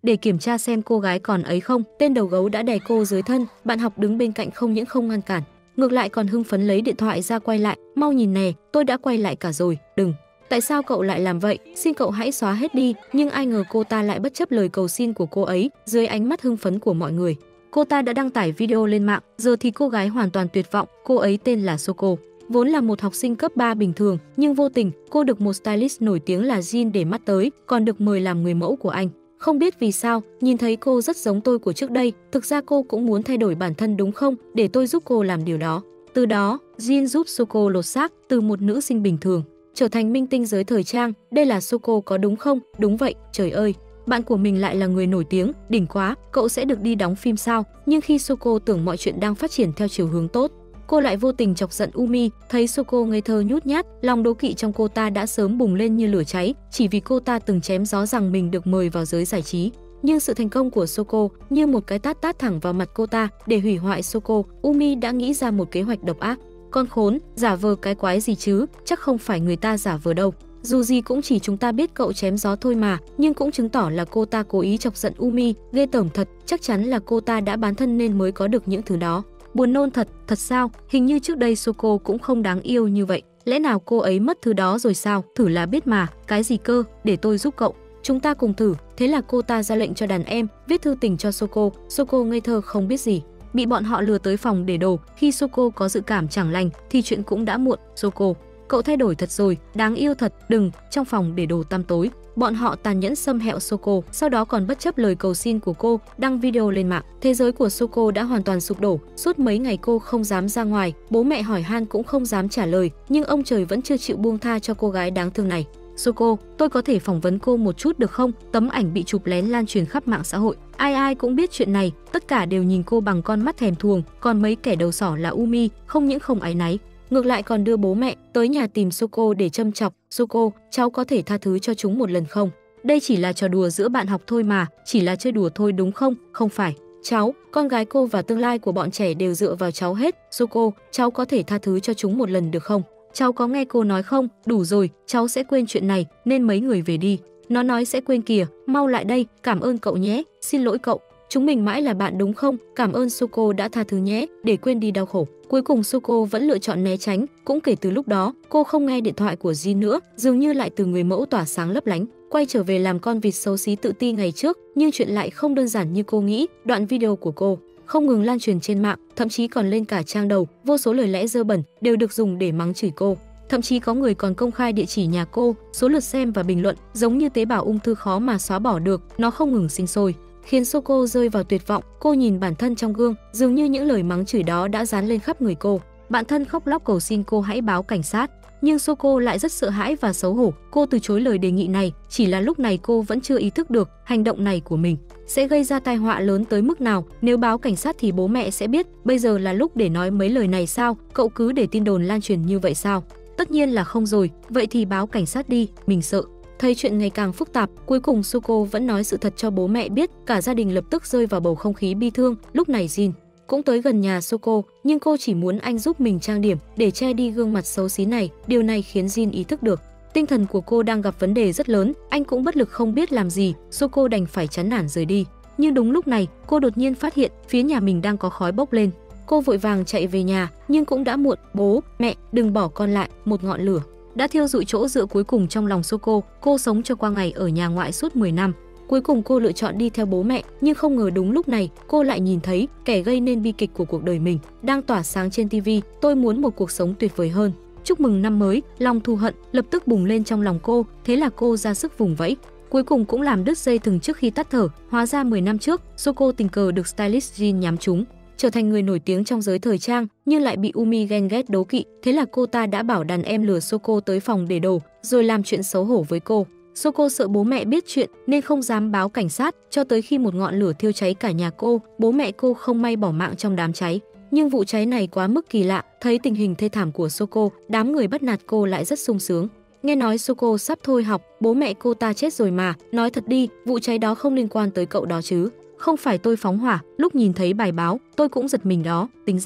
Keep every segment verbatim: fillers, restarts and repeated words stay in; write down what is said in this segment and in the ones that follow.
để kiểm tra xem cô gái còn ấy không. Tên đầu gấu đã đè cô dưới thân, bạn học đứng bên cạnh không những không ngăn cản, ngược lại còn hưng phấn lấy điện thoại ra quay lại. Mau nhìn nè, tôi đã quay lại cả rồi, đừng. Tại sao cậu lại làm vậy? Xin cậu hãy xóa hết đi. Nhưng ai ngờ cô ta lại bất chấp lời cầu xin của cô ấy. Dưới ánh mắt hưng phấn của mọi người, cô ta đã đăng tải video lên mạng. Giờ thì cô gái hoàn toàn tuyệt vọng. Cô ấy tên là Soko, vốn là một học sinh cấp ba bình thường, nhưng vô tình cô được một stylist nổi tiếng là Jin để mắt tới, còn được mời làm người mẫu của anh. Không biết vì sao, nhìn thấy cô rất giống tôi của trước đây. Thực ra cô cũng muốn thay đổi bản thân đúng không? Để tôi giúp cô làm điều đó. Từ đó, Jin giúp Soko lột xác từ một nữ sinh bình thường trở thành minh tinh giới thời trang. Đây là Soko có đúng không? Đúng vậy, trời ơi, bạn của mình lại là người nổi tiếng, đỉnh quá, cậu sẽ được đi đóng phim sao? Nhưng khi Soko tưởng mọi chuyện đang phát triển theo chiều hướng tốt, cô lại vô tình chọc giận Umi. Thấy Soko ngây thơ nhút nhát, lòng đố kỵ trong cô ta đã sớm bùng lên như lửa cháy, chỉ vì cô ta từng chém gió rằng mình được mời vào giới giải trí. Nhưng sự thành công của Soko như một cái tát tát thẳng vào mặt cô ta. Để hủy hoại Soko, Umi đã nghĩ ra một kế hoạch độc ác. Con khốn, giả vờ cái quái gì chứ, chắc không phải người ta giả vờ đâu. Dù gì cũng chỉ chúng ta biết cậu chém gió thôi mà, nhưng cũng chứng tỏ là cô ta cố ý chọc giận Umi. Ghê tởm thật, chắc chắn là cô ta đã bán thân nên mới có được những thứ đó. Buồn nôn thật, thật sao? Hình như trước đây Soko cũng không đáng yêu như vậy. Lẽ nào cô ấy mất thứ đó rồi sao? Thử là biết mà. Cái gì cơ? Để tôi giúp cậu. Chúng ta cùng thử. Thế là cô ta ra lệnh cho đàn em viết thư tình cho Soko. Soko ngây thơ không biết gì, bị bọn họ lừa tới phòng để đồ. Khi Soko có dự cảm chẳng lành thì chuyện cũng đã muộn. Soko, cậu thay đổi thật rồi, đáng yêu thật. Đừng. Trong phòng để đồ tăm tối, bọn họ tàn nhẫn xâm hẹo Soko, sau đó còn bất chấp lời cầu xin của cô, đăng video lên mạng. Thế giới của Soko đã hoàn toàn sụp đổ. Suốt mấy ngày cô không dám ra ngoài, bố mẹ hỏi han cũng không dám trả lời, nhưng ông trời vẫn chưa chịu buông tha cho cô gái đáng thương này. Soko, tôi có thể phỏng vấn cô một chút được không? Tấm ảnh bị chụp lén lan truyền khắp mạng xã hội. Ai ai cũng biết chuyện này, tất cả đều nhìn cô bằng con mắt thèm thuồng, còn mấy kẻ đầu sỏ là Umi, không những không áy náy, ngược lại còn đưa bố mẹ tới nhà tìm Soko để châm chọc. Soko, cháu có thể tha thứ cho chúng một lần không? Đây chỉ là trò đùa giữa bạn học thôi mà, chỉ là chơi đùa thôi đúng không? Không phải. Cháu, con gái cô và tương lai của bọn trẻ đều dựa vào cháu hết. Soko, cháu có thể tha thứ cho chúng một lần được không? Cháu có nghe cô nói không? Đủ rồi, cháu sẽ quên chuyện này, nên mấy người về đi. Nó nói sẽ quên kìa, mau lại đây, cảm ơn cậu nhé, xin lỗi cậu. Chúng mình mãi là bạn đúng không? Cảm ơn Soko đã tha thứ nhé, để quên đi đau khổ. Cuối cùng Soko vẫn lựa chọn né tránh. Cũng kể từ lúc đó, cô không nghe điện thoại của Jin nữa, dường như lại từ người mẫu tỏa sáng lấp lánh, quay trở về làm con vịt xấu xí tự ti ngày trước. Nhưng chuyện lại không đơn giản như cô nghĩ. Đoạn video của cô không ngừng lan truyền trên mạng, thậm chí còn lên cả trang đầu. Vô số lời lẽ dơ bẩn đều được dùng để mắng chửi cô. Thậm chí có người còn công khai địa chỉ nhà cô. Số lượt xem và bình luận giống như tế bào ung thư khó mà xóa bỏ được, nó không ngừng sinh sôi, khiến Soko rơi vào tuyệt vọng. Cô nhìn bản thân trong gương, dường như những lời mắng chửi đó đã dán lên khắp người cô. Bạn thân khóc lóc cầu xin cô hãy báo cảnh sát, nhưng Soko lại rất sợ hãi và xấu hổ. Cô từ chối lời đề nghị này, chỉ là lúc này cô vẫn chưa ý thức được hành động này của mình sẽ gây ra tai họa lớn tới mức nào. Nếu báo cảnh sát thì bố mẹ sẽ biết. Bây giờ là lúc để nói mấy lời này sao? Cậu cứ để tin đồn lan truyền như vậy sao? Tất nhiên là không rồi. Vậy thì báo cảnh sát đi, mình sợ. Thấy chuyện ngày càng phức tạp, cuối cùng Soko vẫn nói sự thật cho bố mẹ biết. Cả gia đình lập tức rơi vào bầu không khí bi thương. Lúc này Jin cũng tới gần nhà Soko, nhưng cô chỉ muốn anh giúp mình trang điểm để che đi gương mặt xấu xí này. Điều này khiến Jin ý thức được tinh thần của cô đang gặp vấn đề rất lớn. Anh cũng bất lực không biết làm gì. Soko đành phải chán nản rời đi. Nhưng đúng lúc này, cô đột nhiên phát hiện phía nhà mình đang có khói bốc lên. Cô vội vàng chạy về nhà, nhưng cũng đã muộn. Bố, mẹ, đừng bỏ con lại. Một ngọn lửa đã thiêu rụi chỗ dựa cuối cùng trong lòng Soko. Cô sống cho qua ngày ở nhà ngoại suốt mười năm. Cuối cùng cô lựa chọn đi theo bố mẹ, nhưng không ngờ đúng lúc này cô lại nhìn thấy kẻ gây nên bi kịch của cuộc đời mình đang tỏa sáng trên ti vi. Tôi muốn một cuộc sống tuyệt vời hơn. Chúc mừng năm mới. Lòng thù hận lập tức bùng lên trong lòng cô, thế là cô ra sức vùng vẫy, cuối cùng cũng làm đứt dây thừng trước khi tắt thở. Hóa ra mười năm trước, Soko tình cờ được stylist Jin nhắm trúng, trở thành người nổi tiếng trong giới thời trang, nhưng lại bị Umi ghen ghét đố kỵ. Thế là cô ta đã bảo đàn em lừa Soko tới phòng để đồ, rồi làm chuyện xấu hổ với cô. Soko sợ bố mẹ biết chuyện nên không dám báo cảnh sát, cho tới khi một ngọn lửa thiêu cháy cả nhà cô. Bố mẹ cô không may bỏ mạng trong đám cháy, nhưng vụ cháy này quá mức kỳ lạ. Thấy tình hình thê thảm của Soko, đám người bắt nạt cô lại rất sung sướng. Nghe nói Soko sắp thôi học, bố mẹ cô ta chết rồi mà. Nói thật đi, vụ cháy đó không liên quan tới cậu đó chứ? Không phải tôi phóng hỏa, lúc nhìn thấy bài báo, tôi cũng giật mình đó. Tính ra,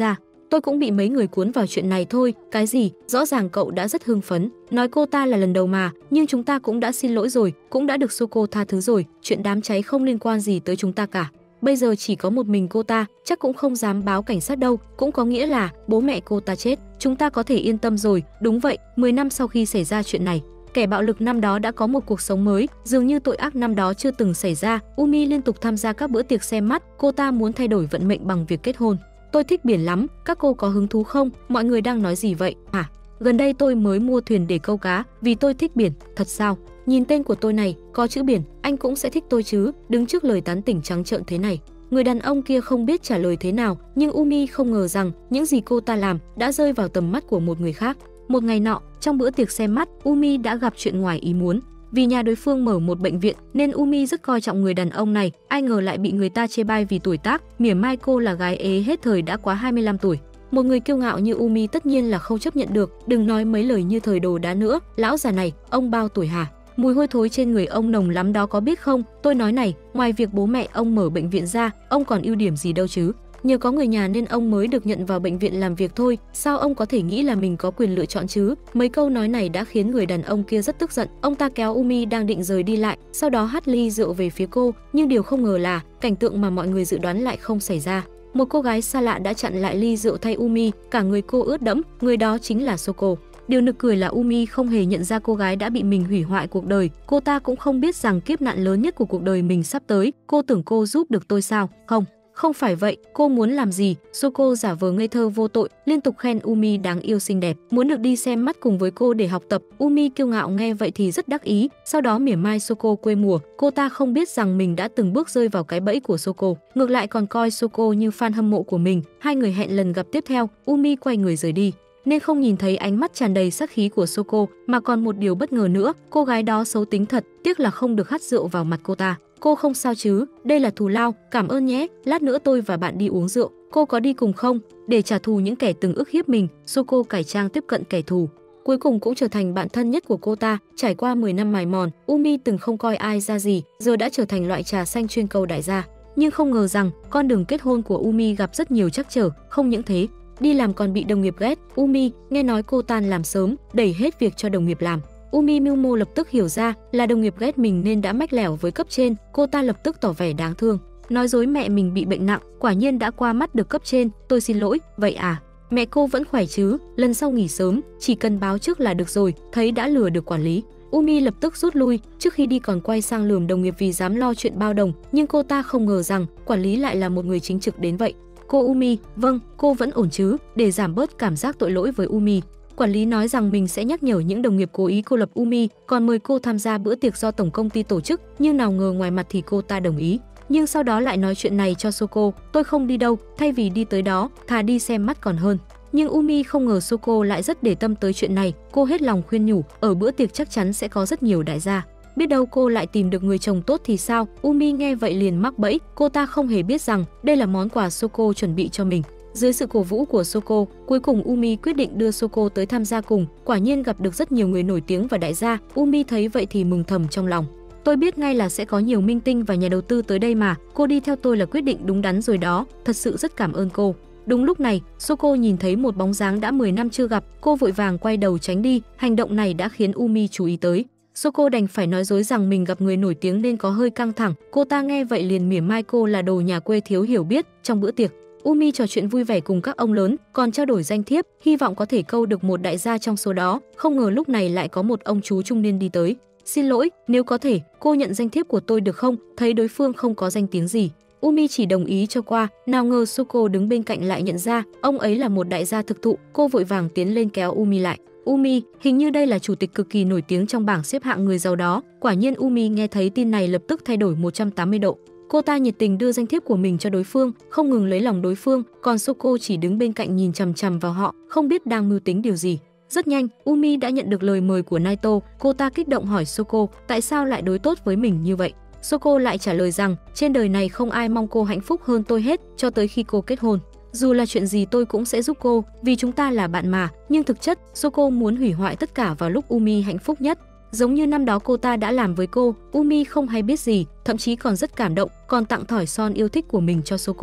Tôi cũng bị mấy người cuốn vào chuyện này thôi. Cái gì? Rõ ràng cậu đã rất hưng phấn. Nói cô ta là lần đầu mà, nhưng chúng ta cũng đã xin lỗi rồi, cũng đã được Soko tha thứ rồi. Chuyện đám cháy không liên quan gì tới chúng ta cả. Bây giờ chỉ có một mình cô ta, chắc cũng không dám báo cảnh sát đâu. Cũng có nghĩa là bố mẹ cô ta chết, chúng ta có thể yên tâm rồi. Đúng vậy, mười năm sau khi xảy ra chuyện này, kẻ bạo lực năm đó đã có một cuộc sống mới, dường như tội ác năm đó chưa từng xảy ra. Umi liên tục tham gia các bữa tiệc xem mắt, cô ta muốn thay đổi vận mệnh bằng việc kết hôn. Tôi thích biển lắm, các cô có hứng thú không? Mọi người đang nói gì vậy hả? Gần đây tôi mới mua thuyền để câu cá, vì tôi thích biển. Thật sao? Nhìn tên của tôi này, có chữ biển, anh cũng sẽ thích tôi chứ? Đứng trước lời tán tỉnh trắng trợn thế này, người đàn ông kia không biết trả lời thế nào, nhưng Umi không ngờ rằng những gì cô ta làm đã rơi vào tầm mắt của một người khác. Một ngày nọ, trong bữa tiệc xem mắt, Umi đã gặp chuyện ngoài ý muốn. Vì nhà đối phương mở một bệnh viện nên Umi rất coi trọng người đàn ông này, ai ngờ lại bị người ta chê bai vì tuổi tác, mỉa mai cô là gái ế hết thời đã quá hai mươi lăm tuổi. Một người kiêu ngạo như Umi tất nhiên là không chấp nhận được, đừng nói mấy lời như thời đồ đá nữa. Lão già này, ông bao tuổi hả? Mùi hôi thối trên người ông nồng lắm đó có biết không? Tôi nói này, ngoài việc bố mẹ ông mở bệnh viện ra, ông còn ưu điểm gì đâu chứ? Nhờ có người nhà nên ông mới được nhận vào bệnh viện làm việc thôi, sao ông có thể nghĩ là mình có quyền lựa chọn chứ? Mấy câu nói này đã khiến người đàn ông kia rất tức giận. Ông ta kéo Umi đang định rời đi lại, sau đó hắt ly rượu về phía cô, nhưng điều không ngờ là cảnh tượng mà mọi người dự đoán lại không xảy ra. Một cô gái xa lạ đã chặn lại ly rượu thay Umi, cả người cô ướt đẫm, người đó chính là Soko. Điều nực cười là Umi không hề nhận ra cô gái đã bị mình hủy hoại cuộc đời, cô ta cũng không biết rằng kiếp nạn lớn nhất của cuộc đời mình sắp tới. Cô tưởng cô giúp được tôi sao? Không. Không phải vậy, cô muốn làm gì? Soko giả vờ ngây thơ vô tội, liên tục khen Umi đáng yêu xinh đẹp, muốn được đi xem mắt cùng với cô để học tập. Umi kiêu ngạo nghe vậy thì rất đắc ý, sau đó mỉa mai Soko quê mùa. Cô ta không biết rằng mình đã từng bước rơi vào cái bẫy của Soko, ngược lại còn coi Soko như fan hâm mộ của mình. Hai người hẹn lần gặp tiếp theo, Umi quay người rời đi, nên không nhìn thấy ánh mắt tràn đầy sát khí của Soko, mà còn một điều bất ngờ nữa, cô gái đó xấu tính thật, tiếc là không được hắt rượu vào mặt cô ta. Cô không sao chứ? Đây là thù lao, cảm ơn nhé, lát nữa tôi và bạn đi uống rượu, cô có đi cùng không? Để trả thù những kẻ từng ức hiếp mình, Soko cải trang tiếp cận kẻ thù, cuối cùng cũng trở thành bạn thân nhất của cô ta. Trải qua mười năm mài mòn, Umi từng không coi ai ra gì, giờ đã trở thành loại trà xanh chuyên câu đại gia. Nhưng không ngờ rằng con đường kết hôn của Umi gặp rất nhiều trắc trở, không những thế, đi làm còn bị đồng nghiệp ghét. Umi nghe nói cô tan làm sớm, đẩy hết việc cho đồng nghiệp làm. Umi mưu mô lập tức hiểu ra là đồng nghiệp ghét mình nên đã mách lẻo với cấp trên, cô ta lập tức tỏ vẻ đáng thương, nói dối mẹ mình bị bệnh nặng, quả nhiên đã qua mắt được cấp trên. Tôi xin lỗi. Vậy à, mẹ cô vẫn khỏe chứ? Lần sau nghỉ sớm, chỉ cần báo trước là được rồi. Thấy đã lừa được quản lý, Umi lập tức rút lui, trước khi đi còn quay sang lườm đồng nghiệp vì dám lo chuyện bao đồng, nhưng cô ta không ngờ rằng quản lý lại là một người chính trực đến vậy. Cô Umi, vâng, cô vẫn ổn chứ? Để giảm bớt cảm giác tội lỗi với Umi, quản lý nói rằng mình sẽ nhắc nhở những đồng nghiệp cố ý cô lập Umi, còn mời cô tham gia bữa tiệc do tổng công ty tổ chức, nhưng nào ngờ ngoài mặt thì cô ta đồng ý. Nhưng sau đó lại nói chuyện này cho Soko, tôi không đi đâu, thay vì đi tới đó, thà đi xem mắt còn hơn. Nhưng Umi không ngờ Soko lại rất để tâm tới chuyện này, cô hết lòng khuyên nhủ, ở bữa tiệc chắc chắn sẽ có rất nhiều đại gia, biết đâu cô lại tìm được người chồng tốt thì sao? Umi nghe vậy liền mắc bẫy, cô ta không hề biết rằng đây là món quà Soko chuẩn bị cho mình. Dưới sự cổ vũ của Soko, cuối cùng Umi quyết định đưa Soko tới tham gia cùng, quả nhiên gặp được rất nhiều người nổi tiếng và đại gia. Umi thấy vậy thì mừng thầm trong lòng, tôi biết ngay là sẽ có nhiều minh tinh và nhà đầu tư tới đây mà, cô đi theo tôi là quyết định đúng đắn rồi đó, thật sự rất cảm ơn cô. Đúng lúc này, Soko nhìn thấy một bóng dáng đã mười năm chưa gặp, cô vội vàng quay đầu tránh đi, hành động này đã khiến Umi chú ý tới. Soko đành phải nói dối rằng mình gặp người nổi tiếng nên có hơi căng thẳng, cô ta nghe vậy liền mỉa mai cô là đồ nhà quê thiếu hiểu biết. Trong bữa tiệc, Umi trò chuyện vui vẻ cùng các ông lớn, còn trao đổi danh thiếp, hy vọng có thể câu được một đại gia trong số đó. Không ngờ lúc này lại có một ông chú trung niên đi tới. Xin lỗi, nếu có thể, cô nhận danh thiếp của tôi được không? Thấy đối phương không có danh tiếng gì, Umi chỉ đồng ý cho qua, nào ngờ Soko đứng bên cạnh lại nhận ra ông ấy là một đại gia thực thụ, cô vội vàng tiến lên kéo Umi lại. Umi, hình như đây là chủ tịch cực kỳ nổi tiếng trong bảng xếp hạng người giàu đó. Quả nhiên Umi nghe thấy tin này lập tức thay đổi một trăm tám mươi độ. Cô ta nhiệt tình đưa danh thiếp của mình cho đối phương, không ngừng lấy lòng đối phương, còn Soko chỉ đứng bên cạnh nhìn chằm chằm vào họ, không biết đang mưu tính điều gì. Rất nhanh, Umi đã nhận được lời mời của Naito, cô ta kích động hỏi Soko tại sao lại đối tốt với mình như vậy. Soko lại trả lời rằng trên đời này không ai mong cô hạnh phúc hơn tôi hết, cho tới khi cô kết hôn. Dù là chuyện gì tôi cũng sẽ giúp cô, vì chúng ta là bạn mà. Nhưng thực chất, Soko muốn hủy hoại tất cả vào lúc Umi hạnh phúc nhất. Giống như năm đó cô ta đã làm với cô, Umi không hay biết gì, thậm chí còn rất cảm động, còn tặng thỏi son yêu thích của mình cho Soko.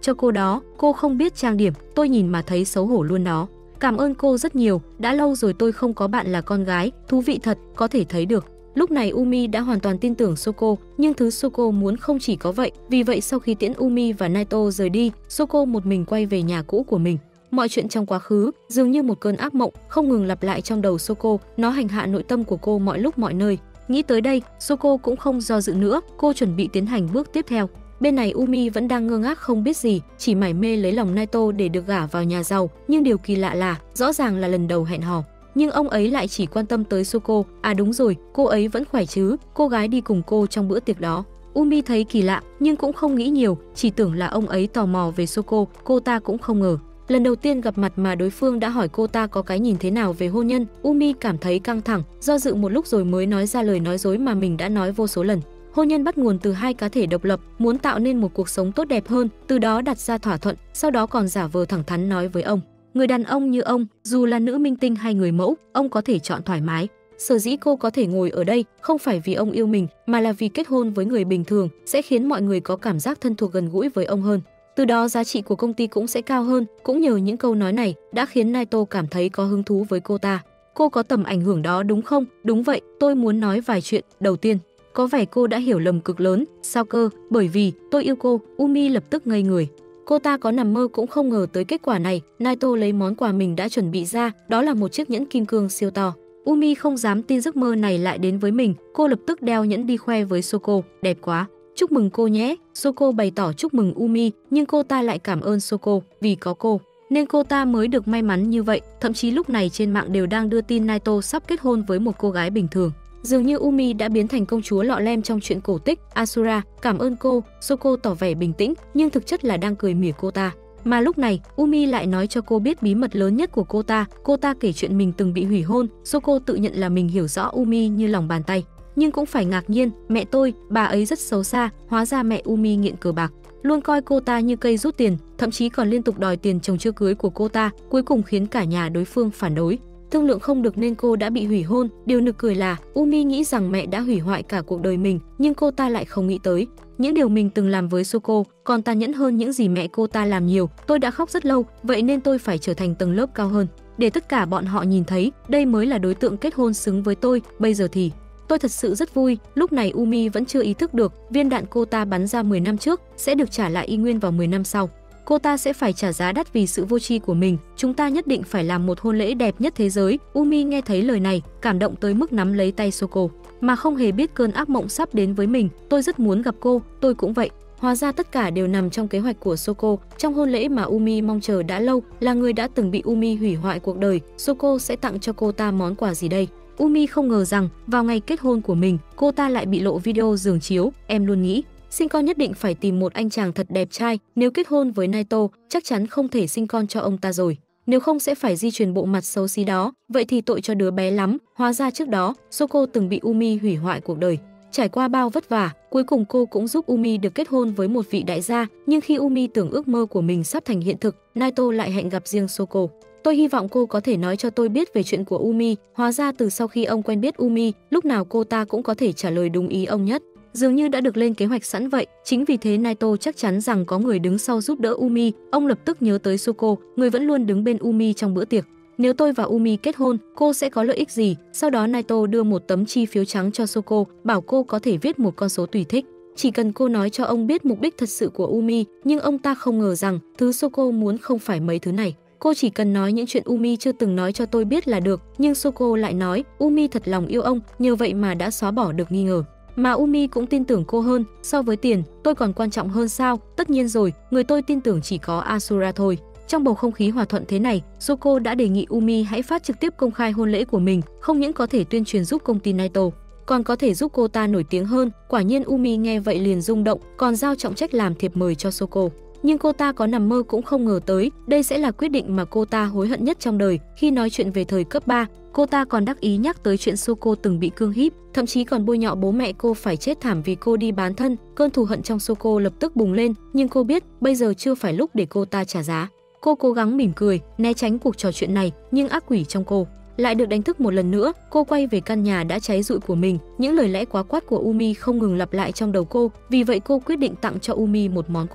cho cô đó, cô không biết trang điểm, tôi nhìn mà thấy xấu hổ luôn đó. Cảm ơn cô rất nhiều, đã lâu rồi tôi không có bạn là con gái, thú vị thật, có thể thấy được. Lúc này Umi đã hoàn toàn tin tưởng Soko, nhưng thứ Soko muốn không chỉ có vậy, vì vậy sau khi tiễn Umi và Naito rời đi, Soko một mình quay về nhà cũ của mình. Mọi chuyện trong quá khứ dường như một cơn ác mộng không ngừng lặp lại trong đầu Soko, nó hành hạ nội tâm của cô mọi lúc mọi nơi. Nghĩ tới đây, Soko cũng không do dự nữa, cô chuẩn bị tiến hành bước tiếp theo. Bên này Umi vẫn đang ngơ ngác không biết gì, chỉ mải mê lấy lòng Naito để được gả vào nhà giàu, nhưng điều kỳ lạ là, rõ ràng là lần đầu hẹn hò, nhưng ông ấy lại chỉ quan tâm tới Soko. À đúng rồi, cô ấy vẫn khỏe chứ, cô gái đi cùng cô trong bữa tiệc đó. Umi thấy kỳ lạ, nhưng cũng không nghĩ nhiều, chỉ tưởng là ông ấy tò mò về Soko, cô ta cũng không ngờ. Lần đầu tiên gặp mặt mà đối phương đã hỏi cô ta có cái nhìn thế nào về hôn nhân, Umi cảm thấy căng thẳng, do dự một lúc rồi mới nói ra lời nói dối mà mình đã nói vô số lần. Hôn nhân bắt nguồn từ hai cá thể độc lập, muốn tạo nên một cuộc sống tốt đẹp hơn, từ đó đặt ra thỏa thuận, sau đó còn giả vờ thẳng thắn nói với ông. Người đàn ông như ông, dù là nữ minh tinh hay người mẫu, ông có thể chọn thoải mái. Sở dĩ cô có thể ngồi ở đây, không phải vì ông yêu mình, mà là vì kết hôn với người bình thường, sẽ khiến mọi người có cảm giác thân thuộc gần gũi với ông hơn. Từ đó giá trị của công ty cũng sẽ cao hơn, cũng nhờ những câu nói này, đã khiến Naito cảm thấy có hứng thú với cô ta. Cô có tầm ảnh hưởng đó đúng không? Đúng vậy, tôi muốn nói vài chuyện. Đầu tiên, có vẻ cô đã hiểu lầm cực lớn. Sao cơ? Bởi vì tôi yêu cô. Umi lập tức ngây người. Cô ta có nằm mơ cũng không ngờ tới kết quả này. Naito lấy món quà mình đã chuẩn bị ra, đó là một chiếc nhẫn kim cương siêu to. Umi không dám tin giấc mơ này lại đến với mình, cô lập tức đeo nhẫn đi khoe với Soko. Đẹp quá, chúc mừng cô nhé. Soko bày tỏ chúc mừng Umi, nhưng cô ta lại cảm ơn Soko, vì có cô nên cô ta mới được may mắn như vậy. Thậm chí lúc này trên mạng đều đang đưa tin Naito sắp kết hôn với một cô gái bình thường. Dường như Umi đã biến thành công chúa lọ lem trong chuyện cổ tích Asura. Cảm ơn cô. Soko tỏ vẻ bình tĩnh, nhưng thực chất là đang cười mỉa cô ta. Mà lúc này, Umi lại nói cho cô biết bí mật lớn nhất của cô ta. Cô ta kể chuyện mình từng bị hủy hôn. Soko tự nhận là mình hiểu rõ Umi như lòng bàn tay, nhưng cũng phải ngạc nhiên. Mẹ tôi, bà ấy rất xấu xa. Hóa ra mẹ Umi nghiện cờ bạc, luôn coi cô ta như cây rút tiền, thậm chí còn liên tục đòi tiền chồng chưa cưới của cô ta, cuối cùng khiến cả nhà đối phương phản đối. Thương lượng không được nên cô đã bị hủy hôn. Điều nực cười là Umi nghĩ rằng mẹ đã hủy hoại cả cuộc đời mình, nhưng cô ta lại không nghĩ tới những điều mình từng làm với Soko còn tàn nhẫn hơn những gì mẹ cô ta làm nhiều. Tôi đã khóc rất lâu, vậy nên tôi phải trở thành tầng lớp cao hơn, để tất cả bọn họ nhìn thấy đây mới là đối tượng kết hôn xứng với tôi. Bây giờ thì tôi thật sự rất vui. Lúc này Umi vẫn chưa ý thức được viên đạn cô ta bắn ra mười năm trước sẽ được trả lại y nguyên vào mười năm sau. Cô ta sẽ phải trả giá đắt vì sự vô tri của mình. Chúng ta nhất định phải làm một hôn lễ đẹp nhất thế giới. Umi nghe thấy lời này, cảm động tới mức nắm lấy tay Soko, mà không hề biết cơn ác mộng sắp đến với mình. Tôi rất muốn gặp cô, tôi cũng vậy. Hóa ra tất cả đều nằm trong kế hoạch của Soko. Trong hôn lễ mà Umi mong chờ đã lâu, là người đã từng bị Umi hủy hoại cuộc đời, Soko sẽ tặng cho cô ta món quà gì đây? Umi không ngờ rằng vào ngày kết hôn của mình, cô ta lại bị lộ video giường chiếu. Em luôn nghĩ sinh con nhất định phải tìm một anh chàng thật đẹp trai, nếu kết hôn với Naito, chắc chắn không thể sinh con cho ông ta rồi. Nếu không sẽ phải di truyền bộ mặt xấu xí đó, vậy thì tội cho đứa bé lắm. Hóa ra trước đó, Soko từng bị Umi hủy hoại cuộc đời. Trải qua bao vất vả, cuối cùng cô cũng giúp Umi được kết hôn với một vị đại gia, nhưng khi Umi tưởng ước mơ của mình sắp thành hiện thực, Naito lại hẹn gặp riêng Soko. Tôi hy vọng cô có thể nói cho tôi biết về chuyện của Umi. Hóa ra từ sau khi ông quen biết Umi, lúc nào cô ta cũng có thể trả lời đúng ý ông nhất. Dường như đã được lên kế hoạch sẵn vậy. Chính vì thế Naito chắc chắn rằng có người đứng sau giúp đỡ Umi. Ông lập tức nhớ tới Soko, người vẫn luôn đứng bên Umi trong bữa tiệc. Nếu tôi và Umi kết hôn, cô sẽ có lợi ích gì? Sau đó Naito đưa một tấm chi phiếu trắng cho Soko, bảo cô có thể viết một con số tùy thích, chỉ cần cô nói cho ông biết mục đích thật sự của Umi. Nhưng ông ta không ngờ rằng thứ Soko muốn không phải mấy thứ này. Cô chỉ cần nói những chuyện Umi chưa từng nói cho tôi biết là được. Nhưng Soko lại nói Umi thật lòng yêu ông, nhờ vậy mà đã xóa bỏ được nghi ngờ. Mà Umi cũng tin tưởng cô hơn. So với tiền, tôi còn quan trọng hơn sao? Tất nhiên rồi, người tôi tin tưởng chỉ có Asura thôi. Trong bầu không khí hòa thuận thế này, Soko đã đề nghị Umi hãy phát trực tiếp công khai hôn lễ của mình. Không những có thể tuyên truyền giúp công ty Naito, còn có thể giúp cô ta nổi tiếng hơn. Quả nhiên Umi nghe vậy liền rung động, còn giao trọng trách làm thiệp mời cho Soko. Nhưng cô ta có nằm mơ cũng không ngờ tới, đây sẽ là quyết định mà cô ta hối hận nhất trong đời. Khi nói chuyện về thời cấp ba, cô ta còn đắc ý nhắc tới chuyện Soko từng bị cương hiếp, thậm chí còn bôi nhọ bố mẹ cô phải chết thảm vì cô đi bán thân. Cơn thù hận trong Soko lập tức bùng lên, nhưng cô biết bây giờ chưa phải lúc để cô ta trả giá. Cô cố gắng mỉm cười, né tránh cuộc trò chuyện này, nhưng ác quỷ trong cô lại được đánh thức một lần nữa. Cô quay về căn nhà đã cháy rụi của mình, những lời lẽ quá quát của Umi không ngừng lặp lại trong đầu cô. Vì vậy cô quyết định tặng cho Umi một món quà.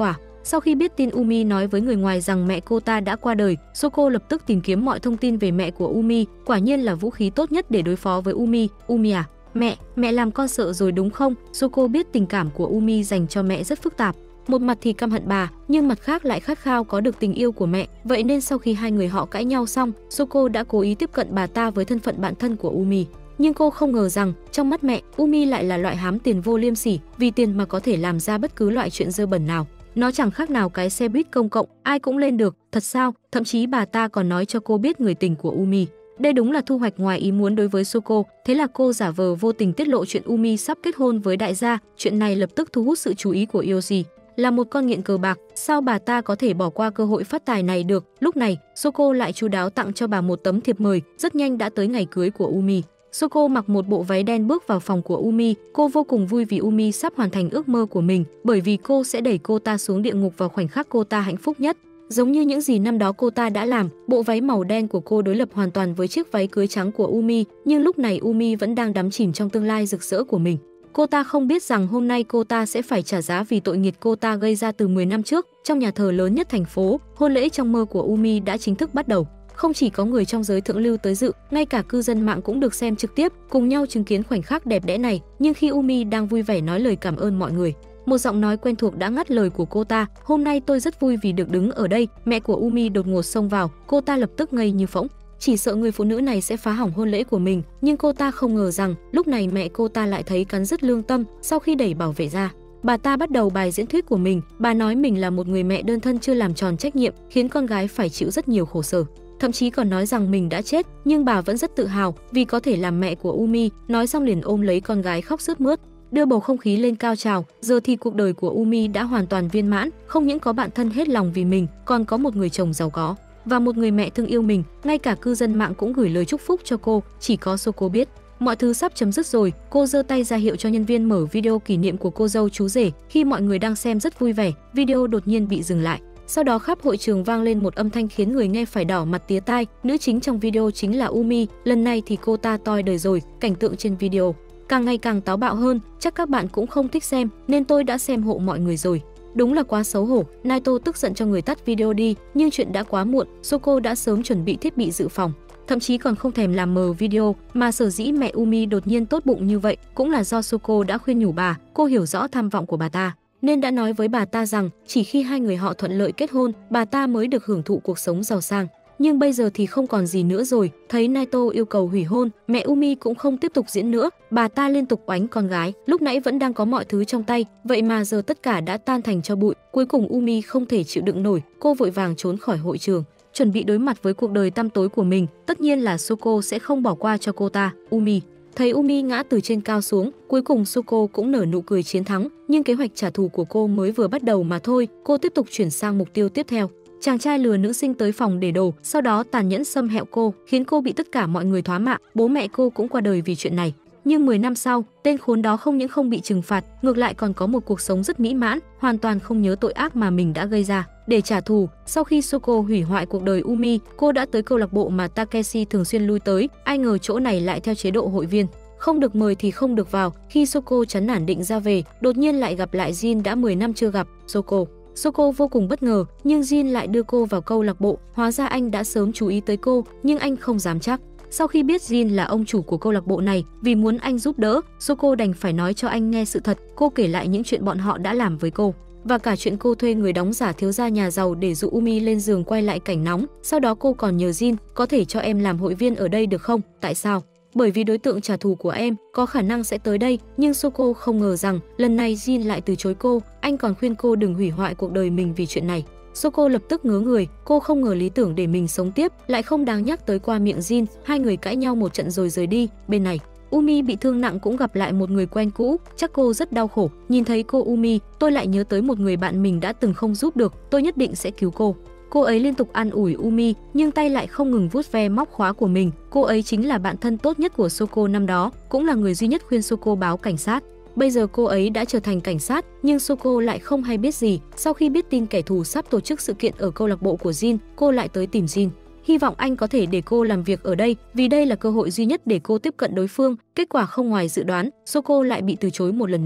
Sau khi biết tin Umi nói với người ngoài rằng mẹ cô ta đã qua đời, Soko lập tức tìm kiếm mọi thông tin về mẹ của Umi, quả nhiên là vũ khí tốt nhất để đối phó với Umi. Umi à? Mẹ, mẹ làm con sợ rồi đúng không? Soko biết tình cảm của Umi dành cho mẹ rất phức tạp. Một mặt thì căm hận bà, nhưng mặt khác lại khát khao có được tình yêu của mẹ. Vậy nên sau khi hai người họ cãi nhau xong, Soko đã cố ý tiếp cận bà ta với thân phận bạn thân của Umi. Nhưng cô không ngờ rằng, trong mắt mẹ, Umi lại là loại hám tiền vô liêm sỉ, vì tiền mà có thể làm ra bất cứ loại chuyện dơ bẩn nào. Nó chẳng khác nào cái xe buýt công cộng, ai cũng lên được, thật sao? Thậm chí bà ta còn nói cho cô biết người tình của Umi. Đây đúng là thu hoạch ngoài ý muốn đối với Soko, thế là cô giả vờ vô tình tiết lộ chuyện Umi sắp kết hôn với đại gia, chuyện này lập tức thu hút sự chú ý của Yoshi. Là một con nghiện cờ bạc, sao bà ta có thể bỏ qua cơ hội phát tài này được? Lúc này, Soko lại chu đáo tặng cho bà một tấm thiệp mời, rất nhanh đã tới ngày cưới của Umi. Soko mặc một bộ váy đen bước vào phòng của Umi, cô vô cùng vui vì Umi sắp hoàn thành ước mơ của mình, bởi vì cô sẽ đẩy cô ta xuống địa ngục vào khoảnh khắc cô ta hạnh phúc nhất. Giống như những gì năm đó cô ta đã làm, bộ váy màu đen của cô đối lập hoàn toàn với chiếc váy cưới trắng của Umi, nhưng lúc này Umi vẫn đang đắm chìm trong tương lai rực rỡ của mình. Cô ta không biết rằng hôm nay cô ta sẽ phải trả giá vì tội nghiệt cô ta gây ra từ mười năm trước. Trong nhà thờ lớn nhất thành phố, hôn lễ trong mơ của Umi đã chính thức bắt đầu. Không chỉ có người trong giới thượng lưu tới dự, ngay cả cư dân mạng cũng được xem trực tiếp, cùng nhau chứng kiến khoảnh khắc đẹp đẽ này. Nhưng khi Umi đang vui vẻ nói lời cảm ơn mọi người, một giọng nói quen thuộc đã ngắt lời của cô ta. Hôm nay tôi rất vui vì được đứng ở đây. Mẹ của Umi đột ngột xông vào, cô ta lập tức ngây như phỗng. Chỉ sợ người phụ nữ này sẽ phá hỏng hôn lễ của mình, nhưng cô ta không ngờ rằng lúc này mẹ cô ta lại thấy cắn rứt lương tâm. Sau khi đẩy bảo vệ ra, bà ta bắt đầu bài diễn thuyết của mình. Bà nói mình là một người mẹ đơn thân chưa làm tròn trách nhiệm, khiến con gái phải chịu rất nhiều khổ sở. Thậm chí còn nói rằng mình đã chết, nhưng bà vẫn rất tự hào vì có thể làm mẹ của Umi. Nói xong liền ôm lấy con gái khóc sướt mướt, đưa bầu không khí lên cao trào. Giờ thì cuộc đời của Umi đã hoàn toàn viên mãn, không những có bạn thân hết lòng vì mình, còn có một người chồng giàu có và một người mẹ thương yêu mình. Ngay cả cư dân mạng cũng gửi lời chúc phúc cho cô. Chỉ có Soko biết mọi thứ sắp chấm dứt rồi. Cô giơ tay ra hiệu cho nhân viên mở video kỷ niệm của cô dâu chú rể. Khi mọi người đang xem rất vui vẻ, video đột nhiên bị dừng lại. Sau đó khắp hội trường vang lên một âm thanh khiến người nghe phải đỏ mặt tía tai. Nữ chính trong video chính là Umi, lần này thì cô ta toi đời rồi. Cảnh tượng trên video càng ngày càng táo bạo hơn, chắc các bạn cũng không thích xem nên tôi đã xem hộ mọi người rồi. Đúng là quá xấu hổ. Naito tức giận cho người tắt video đi, nhưng chuyện đã quá muộn. Soko đã sớm chuẩn bị thiết bị dự phòng, thậm chí còn không thèm làm mờ video. Mà sở dĩ mẹ Umi đột nhiên tốt bụng như vậy cũng là do Soko đã khuyên nhủ bà. Cô hiểu rõ tham vọng của bà ta nên đã nói với bà ta rằng chỉ khi hai người họ thuận lợi kết hôn, bà ta mới được hưởng thụ cuộc sống giàu sang. Nhưng bây giờ thì không còn gì nữa rồi. Thấy Naito yêu cầu hủy hôn, mẹ Umi cũng không tiếp tục diễn nữa. Bà ta liên tục oánh con gái, lúc nãy vẫn đang có mọi thứ trong tay, vậy mà giờ tất cả đã tan thành tro bụi. Cuối cùng Umi không thể chịu đựng nổi, cô vội vàng trốn khỏi hội trường, chuẩn bị đối mặt với cuộc đời tăm tối của mình. Tất nhiên là Soko sẽ không bỏ qua cho cô ta. Umi thấy Umi ngã từ trên cao xuống, cuối cùng Soko cũng nở nụ cười chiến thắng. Nhưng kế hoạch trả thù của cô mới vừa bắt đầu mà thôi. Cô tiếp tục chuyển sang mục tiêu tiếp theo. Chàng trai lừa nữ sinh tới phòng để đồ, sau đó tàn nhẫn xâm hẹo cô, khiến cô bị tất cả mọi người thoá mạ. Bố mẹ cô cũng qua đời vì chuyện này. Nhưng mười năm sau, tên khốn đó không những không bị trừng phạt, ngược lại còn có một cuộc sống rất mỹ mãn, hoàn toàn không nhớ tội ác mà mình đã gây ra. Để trả thù, sau khi Soko hủy hoại cuộc đời Umi, cô đã tới câu lạc bộ mà Takeshi thường xuyên lui tới. Ai ngờ chỗ này lại theo chế độ hội viên, không được mời thì không được vào. Khi Soko chán nản định ra về, đột nhiên lại gặp lại Jin đã mười năm chưa gặp. Soko Soko vô cùng bất ngờ, nhưng Jin lại đưa cô vào câu lạc bộ. Hóa ra anh đã sớm chú ý tới cô, nhưng anh không dám chắc. Sau khi biết Jin là ông chủ của câu lạc bộ này, vì muốn anh giúp đỡ, Soko đành phải nói cho anh nghe sự thật. Cô kể lại những chuyện bọn họ đã làm với cô, và cả chuyện cô thuê người đóng giả thiếu gia nhà giàu để dụ Umi lên giường quay lại cảnh nóng. Sau đó cô còn nhờ Jin, có thể cho em làm hội viên ở đây được không? Tại sao? Bởi vì đối tượng trả thù của em có khả năng sẽ tới đây. Nhưng Soko không ngờ rằng lần này Jin lại từ chối cô. Anh còn khuyên cô đừng hủy hoại cuộc đời mình vì chuyện này. Soko lập tức ngớ người, cô không ngờ lý tưởng để mình sống tiếp lại không đáng nhắc tới qua miệng Jin. Hai người cãi nhau một trận rồi rời đi. Bên này, Umi bị thương nặng cũng gặp lại một người quen cũ, chắc cô rất đau khổ. Nhìn thấy cô Umi, tôi lại nhớ tới một người bạn mình đã từng không giúp được, tôi nhất định sẽ cứu cô. Cô ấy liên tục an ủi Umi, nhưng tay lại không ngừng vuốt ve móc khóa của mình. Cô ấy chính là bạn thân tốt nhất của Soko năm đó, cũng là người duy nhất khuyên Soko báo cảnh sát. Bây giờ cô ấy đã trở thành cảnh sát, nhưng Soko lại không hay biết gì. Sau khi biết tin kẻ thù sắp tổ chức sự kiện ở câu lạc bộ của Jin, cô lại tới tìm Jin, hy vọng anh có thể để cô làm việc ở đây, vì đây là cơ hội duy nhất để cô tiếp cận đối phương. Kết quả không ngoài dự đoán, Soko lại bị từ chối một lần nữa.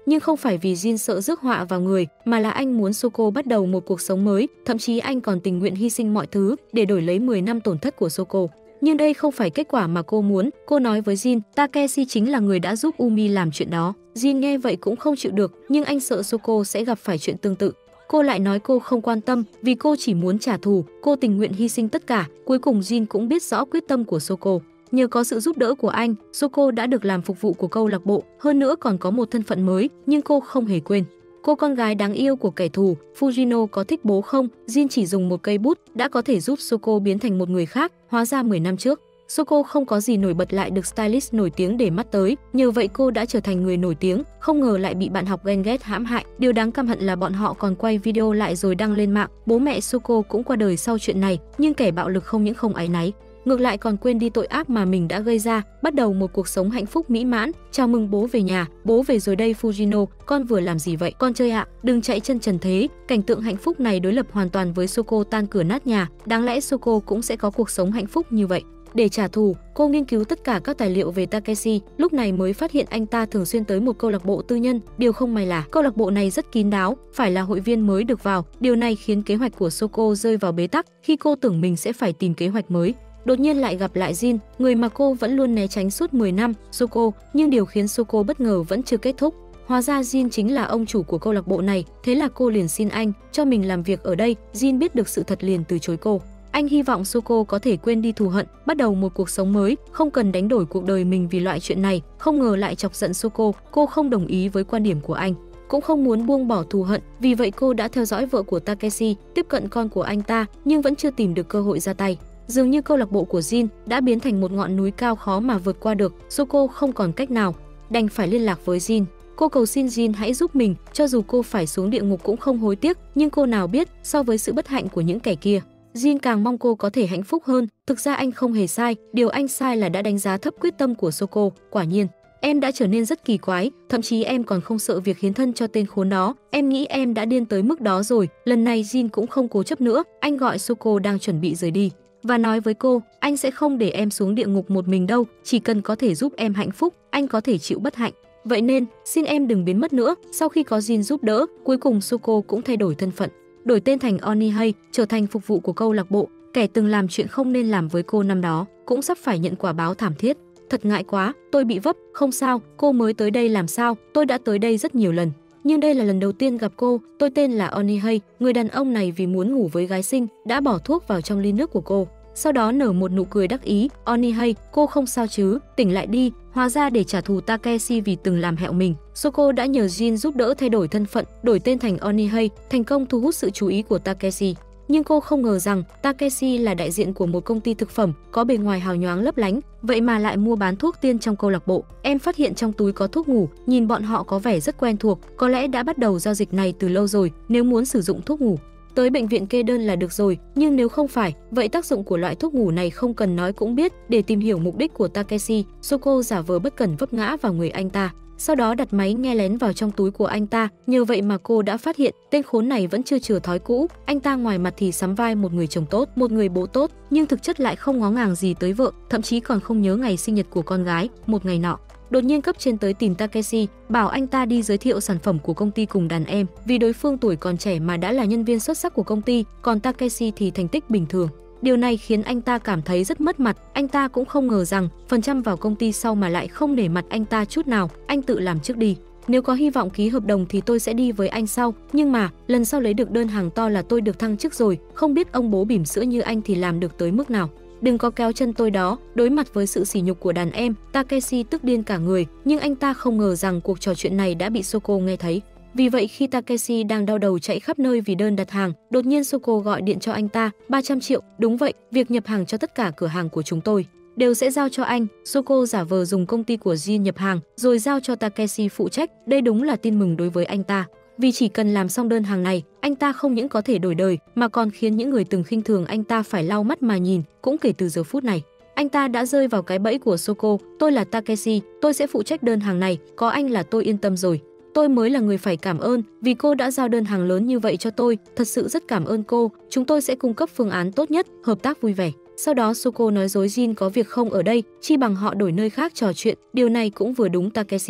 nhưng không phải vì Jin sợ rước họa vào người, mà là anh muốn Soko bắt đầu một cuộc sống mới, thậm chí anh còn tình nguyện hy sinh mọi thứ để đổi lấy mười năm tổn thất của Soko. Nhưng đây không phải kết quả mà cô muốn. Cô nói với Jin, Takeshi chính là người đã giúp Umi làm chuyện đó. Jin nghe vậy cũng không chịu được, nhưng anh sợ Soko sẽ gặp phải chuyện tương tự. Cô lại nói cô không quan tâm, vì cô chỉ muốn trả thù, cô tình nguyện hy sinh tất cả. Cuối cùng Jin cũng biết rõ quyết tâm của Soko. Nhờ có sự giúp đỡ của anh, Soko đã được làm phục vụ của câu lạc bộ, hơn nữa còn có một thân phận mới, nhưng cô không hề quên. Cô con gái đáng yêu của kẻ thù, Fujino có thích bố không? Jin chỉ dùng một cây bút đã có thể giúp Soko biến thành một người khác, hóa ra mười năm trước. Soko không có gì nổi bật lại được stylist nổi tiếng để mắt tới, nhờ vậy cô đã trở thành người nổi tiếng, không ngờ lại bị bạn học ghen ghét hãm hại. Điều đáng căm hận là bọn họ còn quay video lại rồi đăng lên mạng. Bố mẹ Soko cũng qua đời sau chuyện này, nhưng kẻ bạo lực không những không áy náy, ngược lại còn quên đi tội ác mà mình đã gây ra, bắt đầu một cuộc sống hạnh phúc mỹ mãn. Chào mừng bố về nhà, bố về rồi đây Fujino, con vừa làm gì vậy? Con chơi ạ, à, đừng chạy chân trần thế. Cảnh tượng hạnh phúc này đối lập hoàn toàn với Soko tan cửa nát nhà, đáng lẽ Soko cũng sẽ có cuộc sống hạnh phúc như vậy. Để trả thù, cô nghiên cứu tất cả các tài liệu về Takeshi, lúc này mới phát hiện anh ta thường xuyên tới một câu lạc bộ tư nhân. Điều không may là câu lạc bộ này rất kín đáo, phải là hội viên mới được vào. Điều này khiến kế hoạch của Soko rơi vào bế tắc khi cô tưởng mình sẽ phải tìm kế hoạch mới. Đột nhiên lại gặp lại Jin, người mà cô vẫn luôn né tránh suốt mười năm, Soko, nhưng điều khiến Soko bất ngờ vẫn chưa kết thúc. Hóa ra Jin chính là ông chủ của câu lạc bộ này, thế là cô liền xin anh cho mình làm việc ở đây. Jin biết được sự thật liền từ chối cô. Anh hy vọng Soko có thể quên đi thù hận, bắt đầu một cuộc sống mới, không cần đánh đổi cuộc đời mình vì loại chuyện này. Không ngờ lại chọc giận Soko, cô không đồng ý với quan điểm của anh, cũng không muốn buông bỏ thù hận, vì vậy cô đã theo dõi vợ của Takeshi, tiếp cận con của anh ta, nhưng vẫn chưa tìm được cơ hội ra tay. Dường như câu lạc bộ của Jin đã biến thành một ngọn núi cao khó mà vượt qua được. Soko không còn cách nào, đành phải liên lạc với Jin. Cô cầu xin Jin hãy giúp mình, cho dù cô phải xuống địa ngục cũng không hối tiếc, nhưng cô nào biết, so với sự bất hạnh của những kẻ kia, Jin càng mong cô có thể hạnh phúc hơn. Thực ra anh không hề sai, điều anh sai là đã đánh giá thấp quyết tâm của Soko. Quả nhiên, em đã trở nên rất kỳ quái, thậm chí em còn không sợ việc hiến thân cho tên khốn đó. Em nghĩ em đã điên tới mức đó rồi. Lần này Jin cũng không cố chấp nữa, anh gọi Soko đang chuẩn bị rời đi và nói với cô, anh sẽ không để em xuống địa ngục một mình đâu, chỉ cần có thể giúp em hạnh phúc, anh có thể chịu bất hạnh. Vậy nên, xin em đừng biến mất nữa. Sau khi có Jin giúp đỡ, cuối cùng Soko cũng thay đổi thân phận, đổi tên thành Onihei, trở thành phục vụ của câu lạc bộ. Kẻ từng làm chuyện không nên làm với cô năm đó, cũng sắp phải nhận quả báo thảm thiết. Thật ngại quá, tôi bị vấp. Không sao, cô mới tới đây làm sao, tôi đã tới đây rất nhiều lần, nhưng đây là lần đầu tiên gặp cô. Tôi tên là Onihei. Người đàn ông này vì muốn ngủ với gái xinh đã bỏ thuốc vào trong ly nước của cô, sau đó nở một nụ cười đắc ý. Onihei, cô không sao chứ, tỉnh lại đi. Hóa ra để trả thù Takeshi vì từng làm hẹo mình, Soko đã nhờ Jin giúp đỡ thay đổi thân phận, đổi tên thành Onihei, thành công thu hút sự chú ý của Takeshi. Nhưng cô không ngờ rằng Takeshi là đại diện của một công ty thực phẩm có bề ngoài hào nhoáng lấp lánh, vậy mà lại mua bán thuốc tiên trong câu lạc bộ. Em phát hiện trong túi có thuốc ngủ, nhìn bọn họ có vẻ rất quen thuộc, có lẽ đã bắt đầu giao dịch này từ lâu rồi. Nếu muốn sử dụng thuốc ngủ, tới bệnh viện kê đơn là được rồi, nhưng nếu không phải, vậy tác dụng của loại thuốc ngủ này không cần nói cũng biết. Để tìm hiểu mục đích của Takeshi, Soko giả vờ bất cẩn vấp ngã vào người anh ta, sau đó đặt máy nghe lén vào trong túi của anh ta. Nhờ vậy mà cô đã phát hiện tên khốn này vẫn chưa chừa thói cũ. Anh ta ngoài mặt thì sắm vai một người chồng tốt, một người bố tốt, nhưng thực chất lại không ngó ngàng gì tới vợ, thậm chí còn không nhớ ngày sinh nhật của con gái. Một ngày nọ, đột nhiên cấp trên tới tìm Takeshi, bảo anh ta đi giới thiệu sản phẩm của công ty cùng đàn em, vì đối phương tuổi còn trẻ mà đã là nhân viên xuất sắc của công ty, còn Takeshi thì thành tích bình thường. Điều này khiến anh ta cảm thấy rất mất mặt. Anh ta cũng không ngờ rằng phần trăm vào công ty sau mà lại không nể mặt anh ta chút nào. Anh tự làm trước đi, nếu có hy vọng ký hợp đồng thì tôi sẽ đi với anh sau, nhưng mà lần sau lấy được đơn hàng to là tôi được thăng chức rồi. Không biết ông bố bỉm sữa như anh thì làm được tới mức nào, đừng có kéo chân tôi đó. Đối mặt với sự sỉ nhục của đàn em, Takeshi tức điên cả người, nhưng anh ta không ngờ rằng cuộc trò chuyện này đã bị Soko nghe thấy. Vì vậy khi Takeshi đang đau đầu chạy khắp nơi vì đơn đặt hàng, đột nhiên Soko gọi điện cho anh ta. Ba trăm triệu, đúng vậy, việc nhập hàng cho tất cả cửa hàng của chúng tôi đều sẽ giao cho anh. Soko giả vờ dùng công ty của Jin nhập hàng rồi giao cho Takeshi phụ trách. Đây đúng là tin mừng đối với anh ta, vì chỉ cần làm xong đơn hàng này, anh ta không những có thể đổi đời mà còn khiến những người từng khinh thường anh ta phải lau mắt mà nhìn. Cũng kể từ giờ phút này, anh ta đã rơi vào cái bẫy của Soko. Tôi là Takeshi, tôi sẽ phụ trách đơn hàng này, có anh là tôi yên tâm rồi. Tôi mới là người phải cảm ơn, vì cô đã giao đơn hàng lớn như vậy cho tôi, thật sự rất cảm ơn cô. Chúng tôi sẽ cung cấp phương án tốt nhất, hợp tác vui vẻ. Sau đó Soko nói dối Jin có việc không ở đây, chi bằng họ đổi nơi khác trò chuyện. Điều này cũng vừa đúng Takeshi.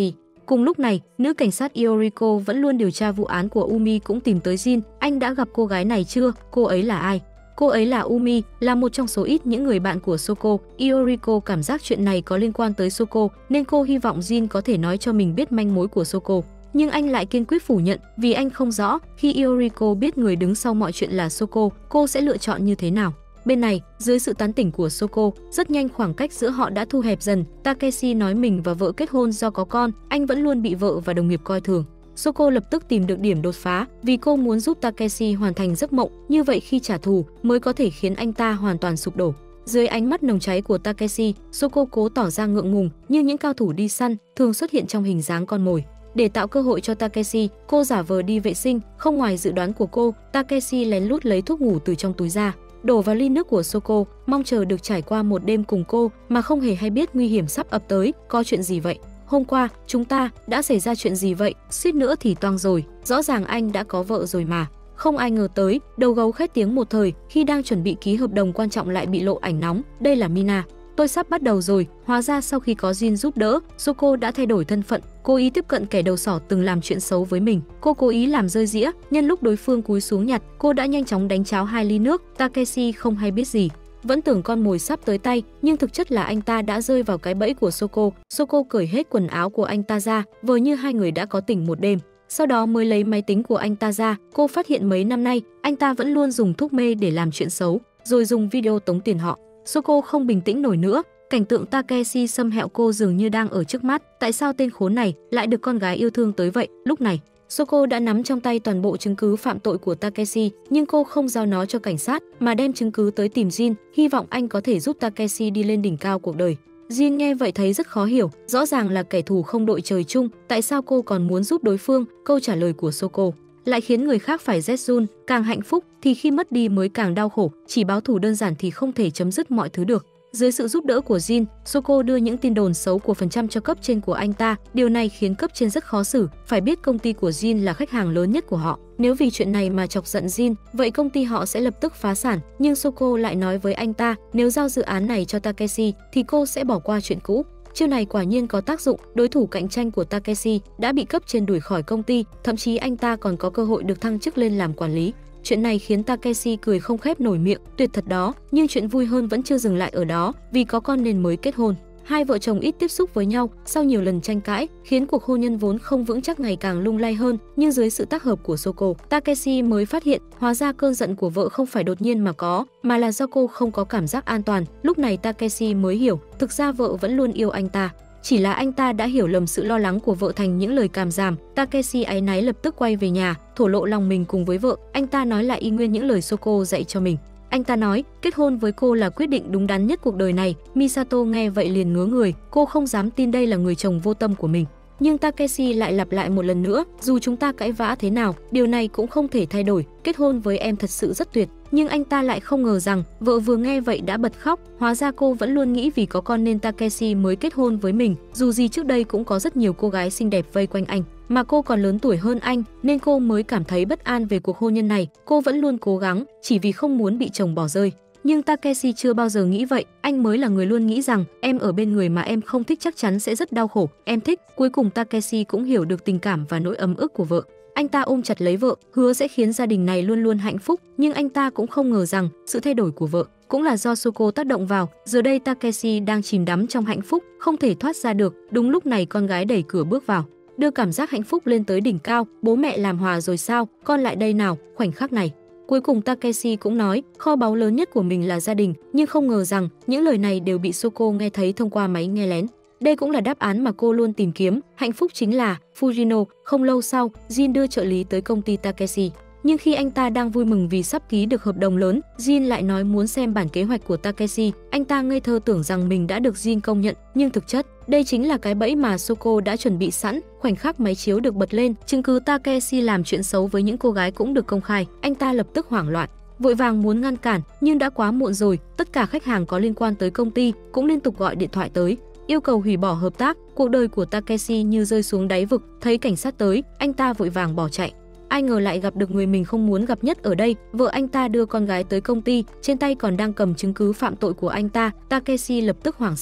Cùng lúc này, nữ cảnh sát Yoriko vẫn luôn điều tra vụ án của Umi cũng tìm tới Jin. Anh đã gặp cô gái này chưa? Cô ấy là ai? Cô ấy là Umi, là một trong số ít những người bạn của Soko. Yoriko cảm giác chuyện này có liên quan tới Soko, nên cô hy vọng Jin có thể nói cho mình biết manh mối của Soko. Nhưng anh lại kiên quyết phủ nhận, vì anh không rõ khi Yoriko biết người đứng sau mọi chuyện là Soko, cô sẽ lựa chọn như thế nào. Bên này, dưới sự tán tỉnh của Soko, rất nhanh khoảng cách giữa họ đã thu hẹp dần. Takeshi nói mình và vợ kết hôn do có con, anh vẫn luôn bị vợ và đồng nghiệp coi thường. Soko lập tức tìm được điểm đột phá, vì cô muốn giúp Takeshi hoàn thành giấc mộng, như vậy khi trả thù mới có thể khiến anh ta hoàn toàn sụp đổ. Dưới ánh mắt nồng cháy của Takeshi, Soko cố tỏ ra ngượng ngùng, như những cao thủ đi săn thường xuất hiện trong hình dáng con mồi. Để tạo cơ hội cho Takeshi, cô giả vờ đi vệ sinh. Không ngoài dự đoán của cô, Takeshi lén lút lấy thuốc ngủ từ trong túi ra, đổ vào ly nước của Soko, mong chờ được trải qua một đêm cùng cô mà không hề hay biết nguy hiểm sắp ập tới. Có chuyện gì vậy? Hôm qua, chúng ta đã xảy ra chuyện gì vậy? Suýt nữa thì toang rồi, rõ ràng anh đã có vợ rồi mà. Không ai ngờ tới, đầu gấu khét tiếng một thời, khi đang chuẩn bị ký hợp đồng quan trọng lại bị lộ ảnh nóng. Đây là Mina. Tôi sắp bắt đầu rồi. Hóa ra sau khi có Jin giúp đỡ, Soko đã thay đổi thân phận, cố ý tiếp cận kẻ đầu sỏ từng làm chuyện xấu với mình. Cô cố ý làm rơi dĩa, nhân lúc đối phương cúi xuống nhặt, cô đã nhanh chóng đánh cháo hai ly nước. Takeshi không hay biết gì, vẫn tưởng con mồi sắp tới tay, nhưng thực chất là anh ta đã rơi vào cái bẫy của Soko. Soko cởi hết quần áo của anh ta ra, vờ như hai người đã có tình một đêm. Sau đó mới lấy máy tính của anh ta ra, cô phát hiện mấy năm nay anh ta vẫn luôn dùng thuốc mê để làm chuyện xấu, rồi dùng video tống tiền họ. Soko không bình tĩnh nổi nữa, cảnh tượng Takeshi xâm hẹo cô dường như đang ở trước mắt. Tại sao tên khốn này lại được con gái yêu thương tới vậy? Lúc này, Soko đã nắm trong tay toàn bộ chứng cứ phạm tội của Takeshi, nhưng cô không giao nó cho cảnh sát mà đem chứng cứ tới tìm Jin, hy vọng anh có thể giúp Takeshi đi lên đỉnh cao cuộc đời. Jin nghe vậy thấy rất khó hiểu, rõ ràng là kẻ thù không đội trời chung, tại sao cô còn muốn giúp đối phương? Câu trả lời của Soko lại khiến người khác phải rét run, càng hạnh phúc thì khi mất đi mới càng đau khổ, chỉ báo thù đơn giản thì không thể chấm dứt mọi thứ được. Dưới sự giúp đỡ của Jin, Soko đưa những tin đồn xấu của phần trăm cho cấp trên của anh ta, điều này khiến cấp trên rất khó xử, phải biết công ty của Jin là khách hàng lớn nhất của họ. Nếu vì chuyện này mà chọc giận Jin, vậy công ty họ sẽ lập tức phá sản, nhưng Soko lại nói với anh ta, nếu giao dự án này cho Takeshi thì cô sẽ bỏ qua chuyện cũ. Chiêu này quả nhiên có tác dụng, đối thủ cạnh tranh của Takeshi đã bị cấp trên đuổi khỏi công ty, thậm chí anh ta còn có cơ hội được thăng chức lên làm quản lý. Chuyện này khiến Takeshi cười không khép nổi miệng, tuyệt thật đó, nhưng chuyện vui hơn vẫn chưa dừng lại ở đó, vì có con nên mới kết hôn. Hai vợ chồng ít tiếp xúc với nhau, sau nhiều lần tranh cãi, khiến cuộc hôn nhân vốn không vững chắc ngày càng lung lay hơn, nhưng dưới sự tác hợp của Soko, Takeshi mới phát hiện, hóa ra cơn giận của vợ không phải đột nhiên mà có, mà là do cô không có cảm giác an toàn. Lúc này Takeshi mới hiểu, thực ra vợ vẫn luôn yêu anh ta. Chỉ là anh ta đã hiểu lầm sự lo lắng của vợ thành những lời càm ràm. Takeshi áy náy lập tức quay về nhà, thổ lộ lòng mình cùng với vợ. Anh ta nói lại y nguyên những lời Soko dạy cho mình. Anh ta nói, kết hôn với cô là quyết định đúng đắn nhất cuộc đời này. Misato nghe vậy liền ngớ người, cô không dám tin đây là người chồng vô tâm của mình. Nhưng Takeshi lại lặp lại một lần nữa, dù chúng ta cãi vã thế nào, điều này cũng không thể thay đổi, kết hôn với em thật sự rất tuyệt. Nhưng anh ta lại không ngờ rằng, vợ vừa nghe vậy đã bật khóc, hóa ra cô vẫn luôn nghĩ vì có con nên Takeshi mới kết hôn với mình, dù gì trước đây cũng có rất nhiều cô gái xinh đẹp vây quanh anh, mà cô còn lớn tuổi hơn anh, nên cô mới cảm thấy bất an về cuộc hôn nhân này, cô vẫn luôn cố gắng, chỉ vì không muốn bị chồng bỏ rơi. Nhưng Takeshi chưa bao giờ nghĩ vậy, anh mới là người luôn nghĩ rằng em ở bên người mà em không thích chắc chắn sẽ rất đau khổ, em thích. Cuối cùng Takeshi cũng hiểu được tình cảm và nỗi ấm ức của vợ. Anh ta ôm chặt lấy vợ, hứa sẽ khiến gia đình này luôn luôn hạnh phúc, nhưng anh ta cũng không ngờ rằng sự thay đổi của vợ cũng là do Soko tác động vào. Giờ đây Takeshi đang chìm đắm trong hạnh phúc, không thể thoát ra được. Đúng lúc này con gái đẩy cửa bước vào, đưa cảm giác hạnh phúc lên tới đỉnh cao. Bố mẹ làm hòa rồi sao? Con lại đây nào. Khoảnh khắc này, cuối cùng Takeshi cũng nói, kho báu lớn nhất của mình là gia đình, nhưng không ngờ rằng những lời này đều bị Soko nghe thấy thông qua máy nghe lén. Đây cũng là đáp án mà cô luôn tìm kiếm, hạnh phúc chính là Fujino. Không lâu sau, Jin đưa trợ lý tới công ty Takeshi. Nhưng khi anh ta đang vui mừng vì sắp ký được hợp đồng lớn, Jin lại nói muốn xem bản kế hoạch của Takeshi. Anh ta ngây thơ tưởng rằng mình đã được Jin công nhận, nhưng thực chất, đây chính là cái bẫy mà Soko đã chuẩn bị sẵn. Khoảnh khắc máy chiếu được bật lên, chứng cứ Takeshi làm chuyện xấu với những cô gái cũng được công khai. Anh ta lập tức hoảng loạn, vội vàng muốn ngăn cản, nhưng đã quá muộn rồi. Tất cả khách hàng có liên quan tới công ty cũng liên tục gọi điện thoại tới, yêu cầu hủy bỏ hợp tác. Cuộc đời của Takeshi như rơi xuống đáy vực. Thấy cảnh sát tới, anh ta vội vàng bỏ chạy. Ai ngờ lại gặp được người mình không muốn gặp nhất ở đây. Vợ anh ta đưa con gái tới công ty, trên tay còn đang cầm chứng cứ phạm tội của anh ta. Takeshi lập tức hoảng sợ,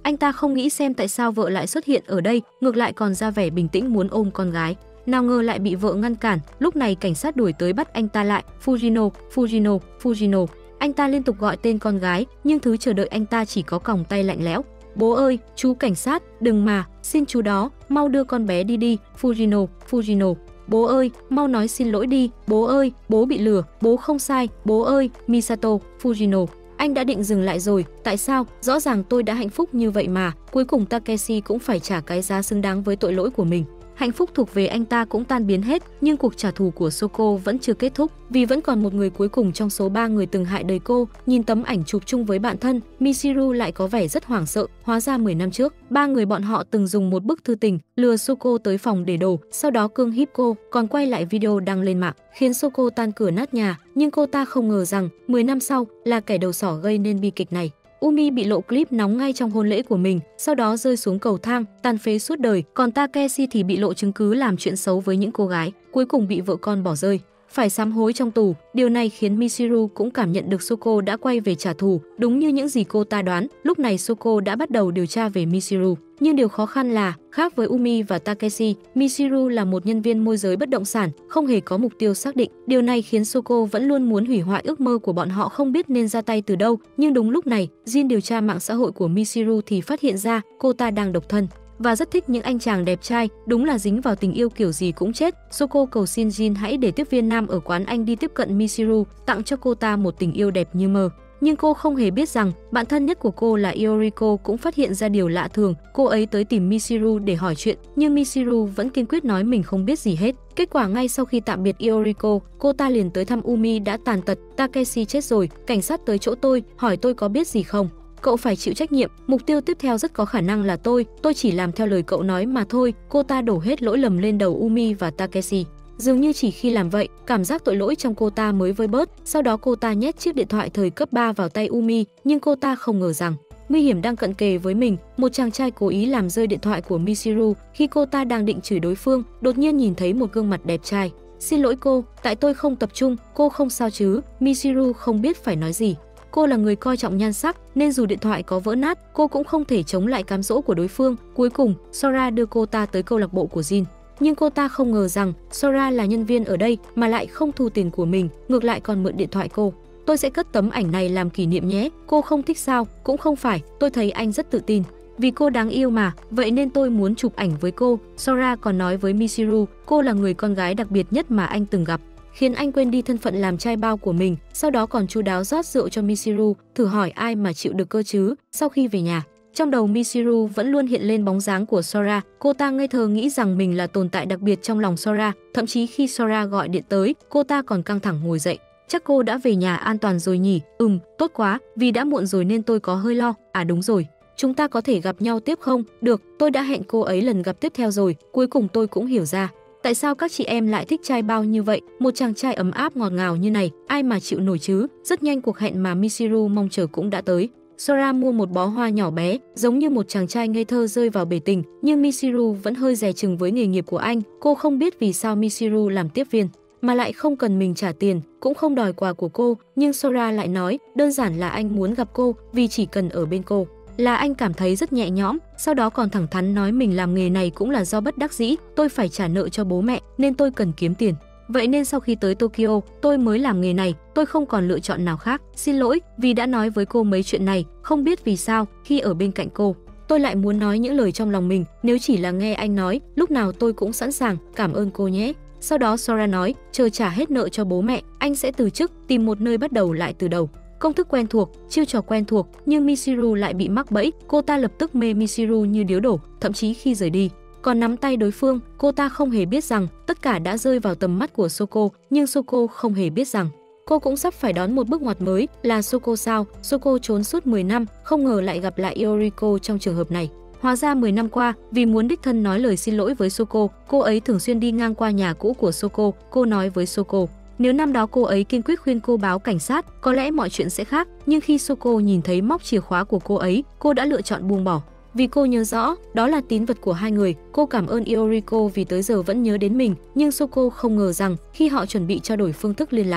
Anh ta không nghĩ xem tại sao vợ lại xuất hiện ở đây, ngược lại còn ra vẻ bình tĩnh muốn ôm con gái. Nào ngờ lại bị vợ ngăn cản, lúc này cảnh sát đuổi tới bắt anh ta lại. Fujino, Fujino, Fujino. Anh ta liên tục gọi tên con gái, nhưng thứ chờ đợi anh ta chỉ có còng tay lạnh lẽo. Bố ơi, chú cảnh sát, đừng mà, xin chú đó, mau đưa con bé đi đi, Fujino, Fujino. Bố ơi, mau nói xin lỗi đi, bố ơi, bố bị lừa, bố không sai, bố ơi, Misato, Fujino. Anh đã định dừng lại rồi, tại sao? Rõ ràng tôi đã hạnh phúc như vậy mà, cuối cùng Takeshi cũng phải trả cái giá xứng đáng với tội lỗi của mình. Hạnh phúc thuộc về anh ta cũng tan biến hết, nhưng cuộc trả thù của Soko vẫn chưa kết thúc, vì vẫn còn một người cuối cùng trong số ba người từng hại đời cô. Nhìn tấm ảnh chụp chung với bạn thân, Michiru lại có vẻ rất hoảng sợ, hóa ra mười năm trước, ba người bọn họ từng dùng một bức thư tình lừa Soko tới phòng để đồ, sau đó cưỡng hiếp cô, còn quay lại video đăng lên mạng, khiến Soko tan cửa nát nhà, nhưng cô ta không ngờ rằng mười năm sau là kẻ đầu sỏ gây nên bi kịch này. Umi bị lộ clip nóng ngay trong hôn lễ của mình, sau đó rơi xuống cầu thang, tàn phế suốt đời, còn Takeshi thì bị lộ chứng cứ làm chuyện xấu với những cô gái, cuối cùng bị vợ con bỏ rơi, phải sám hối trong tù. Điều này khiến Michiru cũng cảm nhận được Soko đã quay về trả thù, đúng như những gì cô ta đoán. Lúc này Soko đã bắt đầu điều tra về Michiru, nhưng điều khó khăn là, khác với Umi và Takeshi, Michiru là một nhân viên môi giới bất động sản, không hề có mục tiêu xác định. Điều này khiến Soko vẫn luôn muốn hủy hoại ước mơ của bọn họ, không biết nên ra tay từ đâu. Nhưng đúng lúc này, Jin điều tra mạng xã hội của Michiru thì phát hiện ra cô ta đang độc thân và rất thích những anh chàng đẹp trai, đúng là dính vào tình yêu kiểu gì cũng chết. Soko cầu xin Jin hãy để tiếp viên nam ở quán Anh đi tiếp cận Michiru, tặng cho cô ta một tình yêu đẹp như mơ. Nhưng cô không hề biết rằng bạn thân nhất của cô là Ioriko cũng phát hiện ra điều lạ thường. Cô ấy tới tìm Michiru để hỏi chuyện, nhưng Michiru vẫn kiên quyết nói mình không biết gì hết. Kết quả ngay sau khi tạm biệt Ioriko, cô ta liền tới thăm Umi đã tàn tật. Takeshi chết rồi, cảnh sát tới chỗ tôi, hỏi tôi có biết gì không. Cậu phải chịu trách nhiệm, mục tiêu tiếp theo rất có khả năng là tôi, tôi chỉ làm theo lời cậu nói mà thôi. Cô ta đổ hết lỗi lầm lên đầu Umi và Takeshi. Dường như chỉ khi làm vậy, cảm giác tội lỗi trong cô ta mới vơi bớt. Sau đó cô ta nhét chiếc điện thoại thời cấp ba vào tay Umi, nhưng cô ta không ngờ rằng nguy hiểm đang cận kề với mình. Một chàng trai cố ý làm rơi điện thoại của Michiru khi cô ta đang định chửi đối phương, đột nhiên nhìn thấy một gương mặt đẹp trai. Xin lỗi cô, tại tôi không tập trung, cô không sao chứ? Michiru không biết phải nói gì. Cô là người coi trọng nhan sắc, nên dù điện thoại có vỡ nát, cô cũng không thể chống lại cám dỗ của đối phương. Cuối cùng, Sora đưa cô ta tới câu lạc bộ của Jin. Nhưng cô ta không ngờ rằng Sora là nhân viên ở đây mà lại không thu tiền của mình, ngược lại còn mượn điện thoại cô. Tôi sẽ cất tấm ảnh này làm kỷ niệm nhé. Cô không thích sao? Cũng không phải, tôi thấy anh rất tự tin. Vì cô đáng yêu mà, vậy nên tôi muốn chụp ảnh với cô. Sora còn nói với Michiru, cô là người con gái đặc biệt nhất mà anh từng gặp, khiến anh quên đi thân phận làm trai bao của mình. Sau đó còn chu đáo rót rượu cho Michiru, thử hỏi ai mà chịu được cơ chứ. Sau khi về nhà, trong đầu Michiru vẫn luôn hiện lên bóng dáng của Sora. Cô ta ngây thơ nghĩ rằng mình là tồn tại đặc biệt trong lòng Sora. Thậm chí khi Sora gọi điện tới, cô ta còn căng thẳng ngồi dậy. Chắc cô đã về nhà an toàn rồi nhỉ? Ừm, tốt quá, vì đã muộn rồi nên tôi có hơi lo. À đúng rồi, chúng ta có thể gặp nhau tiếp không? Được, tôi đã hẹn cô ấy lần gặp tiếp theo rồi. Cuối cùng tôi cũng hiểu ra tại sao các chị em lại thích trai bao như vậy. Một chàng trai ấm áp ngọt ngào như này, ai mà chịu nổi chứ? Rất nhanh cuộc hẹn mà Michiru mong chờ cũng đã tới. Sora mua một bó hoa nhỏ bé, giống như một chàng trai ngây thơ rơi vào bể tình, nhưng Michiru vẫn hơi dè chừng với nghề nghiệp của anh. Cô không biết vì sao Michiru làm tiếp viên mà lại không cần mình trả tiền, cũng không đòi quà của cô, nhưng Sora lại nói đơn giản là anh muốn gặp cô vì chỉ cần ở bên cô là anh cảm thấy rất nhẹ nhõm. Sau đó còn thẳng thắn nói mình làm nghề này cũng là do bất đắc dĩ, tôi phải trả nợ cho bố mẹ nên tôi cần kiếm tiền. Vậy nên sau khi tới Tokyo, tôi mới làm nghề này, tôi không còn lựa chọn nào khác. Xin lỗi vì đã nói với cô mấy chuyện này, không biết vì sao khi ở bên cạnh cô, tôi lại muốn nói những lời trong lòng mình. Nếu chỉ là nghe anh nói, lúc nào tôi cũng sẵn sàng, cảm ơn cô nhé. Sau đó Sora nói, chờ trả hết nợ cho bố mẹ, anh sẽ từ chức, tìm một nơi bắt đầu lại từ đầu. Công thức quen thuộc, chiêu trò quen thuộc, nhưng Michiru lại bị mắc bẫy. Cô ta lập tức mê Michiru như điếu đổ, thậm chí khi rời đi còn nắm tay đối phương. Cô ta không hề biết rằng tất cả đã rơi vào tầm mắt của Soko, nhưng Soko không hề biết rằng cô cũng sắp phải đón một bước ngoặt mới. Là Soko sao? Soko trốn suốt mười năm, không ngờ lại gặp lại Ioriko trong trường hợp này. Hóa ra mười năm qua, vì muốn đích thân nói lời xin lỗi với Soko, cô ấy thường xuyên đi ngang qua nhà cũ của Soko. Cô nói với Soko, nếu năm đó cô ấy kiên quyết khuyên cô báo cảnh sát, có lẽ mọi chuyện sẽ khác. Nhưng khi Soko nhìn thấy móc chìa khóa của cô ấy, cô đã lựa chọn buông bỏ. Vì cô nhớ rõ, đó là tín vật của hai người. Cô cảm ơn Ioriko vì tới giờ vẫn nhớ đến mình, nhưng Soko không ngờ rằng khi họ chuẩn bị trao đổi phương thức liên lạc,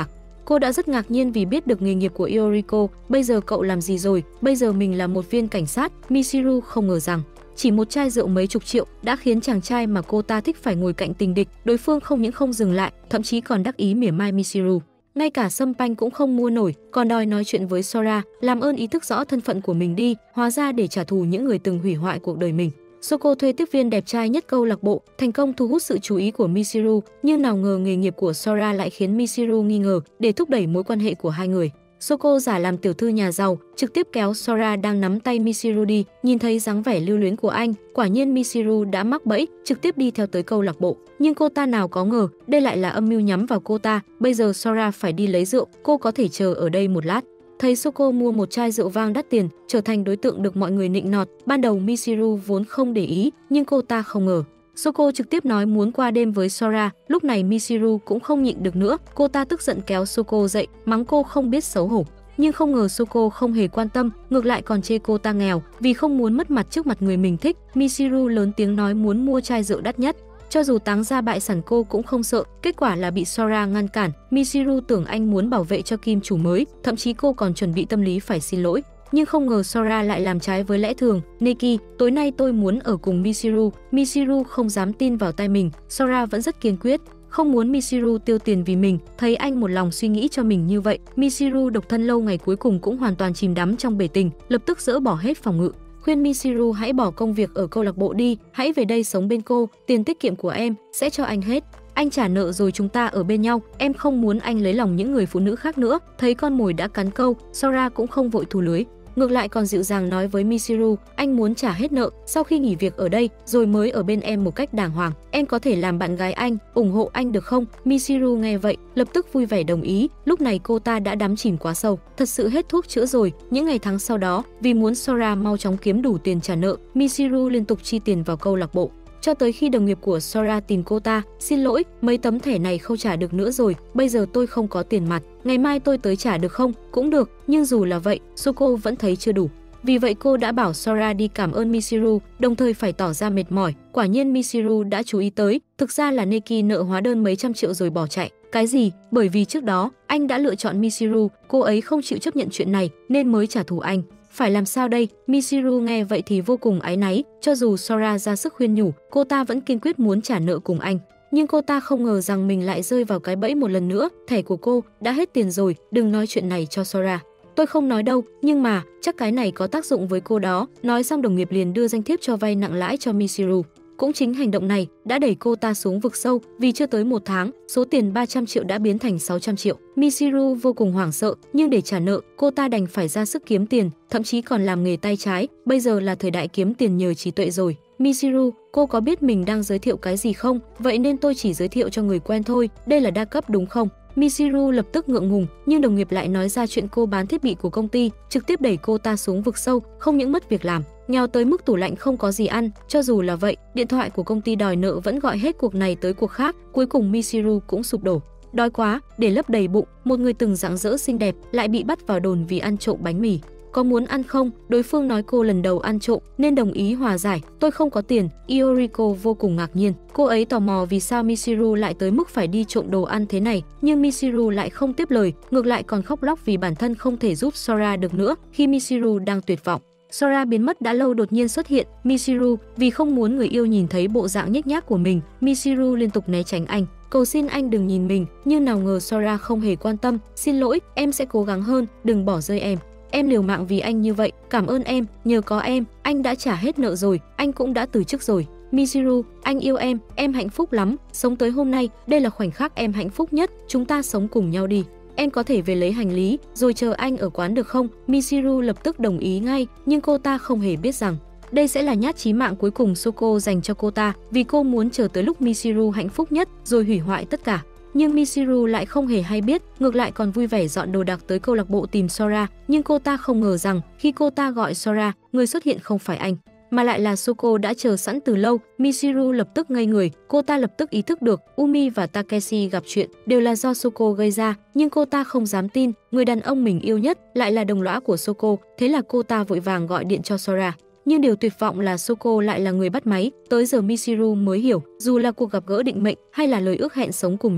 Cô đã rất ngạc nhiên vì biết được nghề nghiệp của Ioriko. Bây giờ cậu làm gì rồi? Bây giờ mình là một viên cảnh sát. Michiru không ngờ rằng chỉ một chai rượu mấy chục triệu đã khiến chàng trai mà cô ta thích phải ngồi cạnh tình địch. Đối phương không những không dừng lại, thậm chí còn đắc ý mỉa mai Michiru. Ngay cả sâm panh cũng không mua nổi, còn đòi nói chuyện với Sora, làm ơn ý thức rõ thân phận của mình đi, hóa ra để trả thù những người từng hủy hoại cuộc đời mình. Soko thuê tiếp viên đẹp trai nhất câu lạc bộ, thành công thu hút sự chú ý của Michiru, nhưng nào ngờ nghề nghiệp của Sora lại khiến Michiru nghi ngờ. Để thúc đẩy mối quan hệ của hai người, Soko giả làm tiểu thư nhà giàu, trực tiếp kéo Sora đang nắm tay Michiru đi. Nhìn thấy dáng vẻ lưu luyến của anh, quả nhiên Michiru đã mắc bẫy, trực tiếp đi theo tới câu lạc bộ. Nhưng cô ta nào có ngờ, đây lại là âm mưu nhắm vào cô ta. Bây giờ Sora phải đi lấy rượu, cô có thể chờ ở đây một lát. Thấy Soko mua một chai rượu vang đắt tiền, trở thành đối tượng được mọi người nịnh nọt. Ban đầu Michiru vốn không để ý, nhưng cô ta không ngờ Soko trực tiếp nói muốn qua đêm với Sora. Lúc này Michiru cũng không nhịn được nữa, cô ta tức giận kéo Soko dậy, mắng cô không biết xấu hổ. Nhưng không ngờ Soko không hề quan tâm, ngược lại còn chê cô ta nghèo, vì không muốn mất mặt trước mặt người mình thích. Michiru lớn tiếng nói muốn mua chai rượu đắt nhất. Cho dù táng ra bại sản cô cũng không sợ, kết quả là bị Sora ngăn cản. Michiru tưởng anh muốn bảo vệ cho kim chủ mới, thậm chí cô còn chuẩn bị tâm lý phải xin lỗi. Nhưng không ngờ Sora lại làm trái với lẽ thường. Neki, tối nay tôi muốn ở cùng Michiru. Michiru không dám tin vào tai mình, Sora vẫn rất kiên quyết, không muốn Michiru tiêu tiền vì mình. Thấy anh một lòng suy nghĩ cho mình như vậy, Michiru độc thân lâu ngày cuối cùng cũng hoàn toàn chìm đắm trong bể tình, lập tức dỡ bỏ hết phòng ngự. Khuyên Michiru hãy bỏ công việc ở câu lạc bộ đi, hãy về đây sống bên cô, tiền tiết kiệm của em sẽ cho anh hết. Anh trả nợ rồi chúng ta ở bên nhau, em không muốn anh lấy lòng những người phụ nữ khác nữa. Thấy con mồi đã cắn câu, Sora cũng không vội thù lưới, ngược lại còn dịu dàng nói với Michiru, anh muốn trả hết nợ sau khi nghỉ việc ở đây rồi mới ở bên em một cách đàng hoàng. Em có thể làm bạn gái anh, ủng hộ anh được không? Michiru nghe vậy, lập tức vui vẻ đồng ý. Lúc này cô ta đã đắm chìm quá sâu, thật sự hết thuốc chữa rồi. Những ngày tháng sau đó, vì muốn Sora mau chóng kiếm đủ tiền trả nợ, Michiru liên tục chi tiền vào câu lạc bộ. Cho tới khi đồng nghiệp của Sora tìm cô ta, xin lỗi, mấy tấm thẻ này không trả được nữa rồi, bây giờ tôi không có tiền mặt, ngày mai tôi tới trả được không? Cũng được, nhưng dù là vậy, Soko vẫn thấy chưa đủ. Vì vậy cô đã bảo Sora đi cảm ơn Michiru, đồng thời phải tỏ ra mệt mỏi. Quả nhiên Michiru đã chú ý tới, thực ra là Neki nợ hóa đơn mấy trăm triệu rồi bỏ chạy. Cái gì? Bởi vì trước đó, anh đã lựa chọn Michiru, cô ấy không chịu chấp nhận chuyện này nên mới trả thù anh. Phải làm sao đây? Michiru nghe vậy thì vô cùng áy náy, cho dù Sora ra sức khuyên nhủ, cô ta vẫn kiên quyết muốn trả nợ cùng anh. Nhưng cô ta không ngờ rằng mình lại rơi vào cái bẫy một lần nữa, thẻ của cô đã hết tiền rồi, đừng nói chuyện này cho Sora. Tôi không nói đâu, nhưng mà chắc cái này có tác dụng với cô đó. Nói xong đồng nghiệp liền đưa danh thiếp cho vay nặng lãi cho Michiru. Cũng chính hành động này đã đẩy cô ta xuống vực sâu, vì chưa tới một tháng, số tiền ba trăm triệu đã biến thành sáu trăm triệu. Michiru vô cùng hoảng sợ, nhưng để trả nợ, cô ta đành phải ra sức kiếm tiền, thậm chí còn làm nghề tay trái. Bây giờ là thời đại kiếm tiền nhờ trí tuệ rồi. Michiru, cô có biết mình đang giới thiệu cái gì không? Vậy nên tôi chỉ giới thiệu cho người quen thôi, đây là đa cấp đúng không? Michiru lập tức ngượng ngùng, nhưng đồng nghiệp lại nói ra chuyện cô bán thiết bị của công ty, trực tiếp đẩy cô ta xuống vực sâu, không những mất việc làm, nghèo tới mức tủ lạnh không có gì ăn. Cho dù là vậy, điện thoại của công ty đòi nợ vẫn gọi hết cuộc này tới cuộc khác, cuối cùng Michiru cũng sụp đổ. Đói quá, để lấp đầy bụng, một người từng rạng rỡ xinh đẹp lại bị bắt vào đồn vì ăn trộm bánh mì. Có muốn ăn không? Đối phương nói cô lần đầu ăn trộm nên đồng ý hòa giải. Tôi không có tiền. Ioriko vô cùng ngạc nhiên. Cô ấy tò mò vì sao Michiru lại tới mức phải đi trộm đồ ăn thế này, nhưng Michiru lại không tiếp lời, ngược lại còn khóc lóc vì bản thân không thể giúp Sora được nữa. Khi Michiru đang tuyệt vọng, Sora biến mất đã lâu đột nhiên xuất hiện. Michiru vì không muốn người yêu nhìn thấy bộ dạng nhếch nhác của mình, Michiru liên tục né tránh anh, cầu xin anh đừng nhìn mình, nhưng nào ngờ Sora không hề quan tâm. Xin lỗi, em sẽ cố gắng hơn, đừng bỏ rơi em. Em liều mạng vì anh như vậy, cảm ơn em, nhờ có em, anh đã trả hết nợ rồi, anh cũng đã từ chức rồi. Michiru, anh yêu em, em hạnh phúc lắm, sống tới hôm nay, đây là khoảnh khắc em hạnh phúc nhất, chúng ta sống cùng nhau đi. Em có thể về lấy hành lý, rồi chờ anh ở quán được không? Michiru lập tức đồng ý ngay, nhưng cô ta không hề biết rằng đây sẽ là nhát chí mạng cuối cùng Soko dành cho cô ta, vì cô muốn chờ tới lúc Michiru hạnh phúc nhất, rồi hủy hoại tất cả. Nhưng Michiru lại không hề hay biết, ngược lại còn vui vẻ dọn đồ đạc tới câu lạc bộ tìm Sora. Nhưng cô ta không ngờ rằng khi cô ta gọi Sora, người xuất hiện không phải anh, mà lại là Soko đã chờ sẵn từ lâu. Michiru lập tức ngây người, cô ta lập tức ý thức được Umi và Takeshi gặp chuyện đều là do Soko gây ra, nhưng cô ta không dám tin người đàn ông mình yêu nhất lại là đồng lõa của Soko. Thế là cô ta vội vàng gọi điện cho Sora. Nhưng điều tuyệt vọng là Soko lại là người bắt máy. Tới giờ Michiru mới hiểu, dù là cuộc gặp gỡ định mệnh hay là lời ước hẹn sống cùng nhau,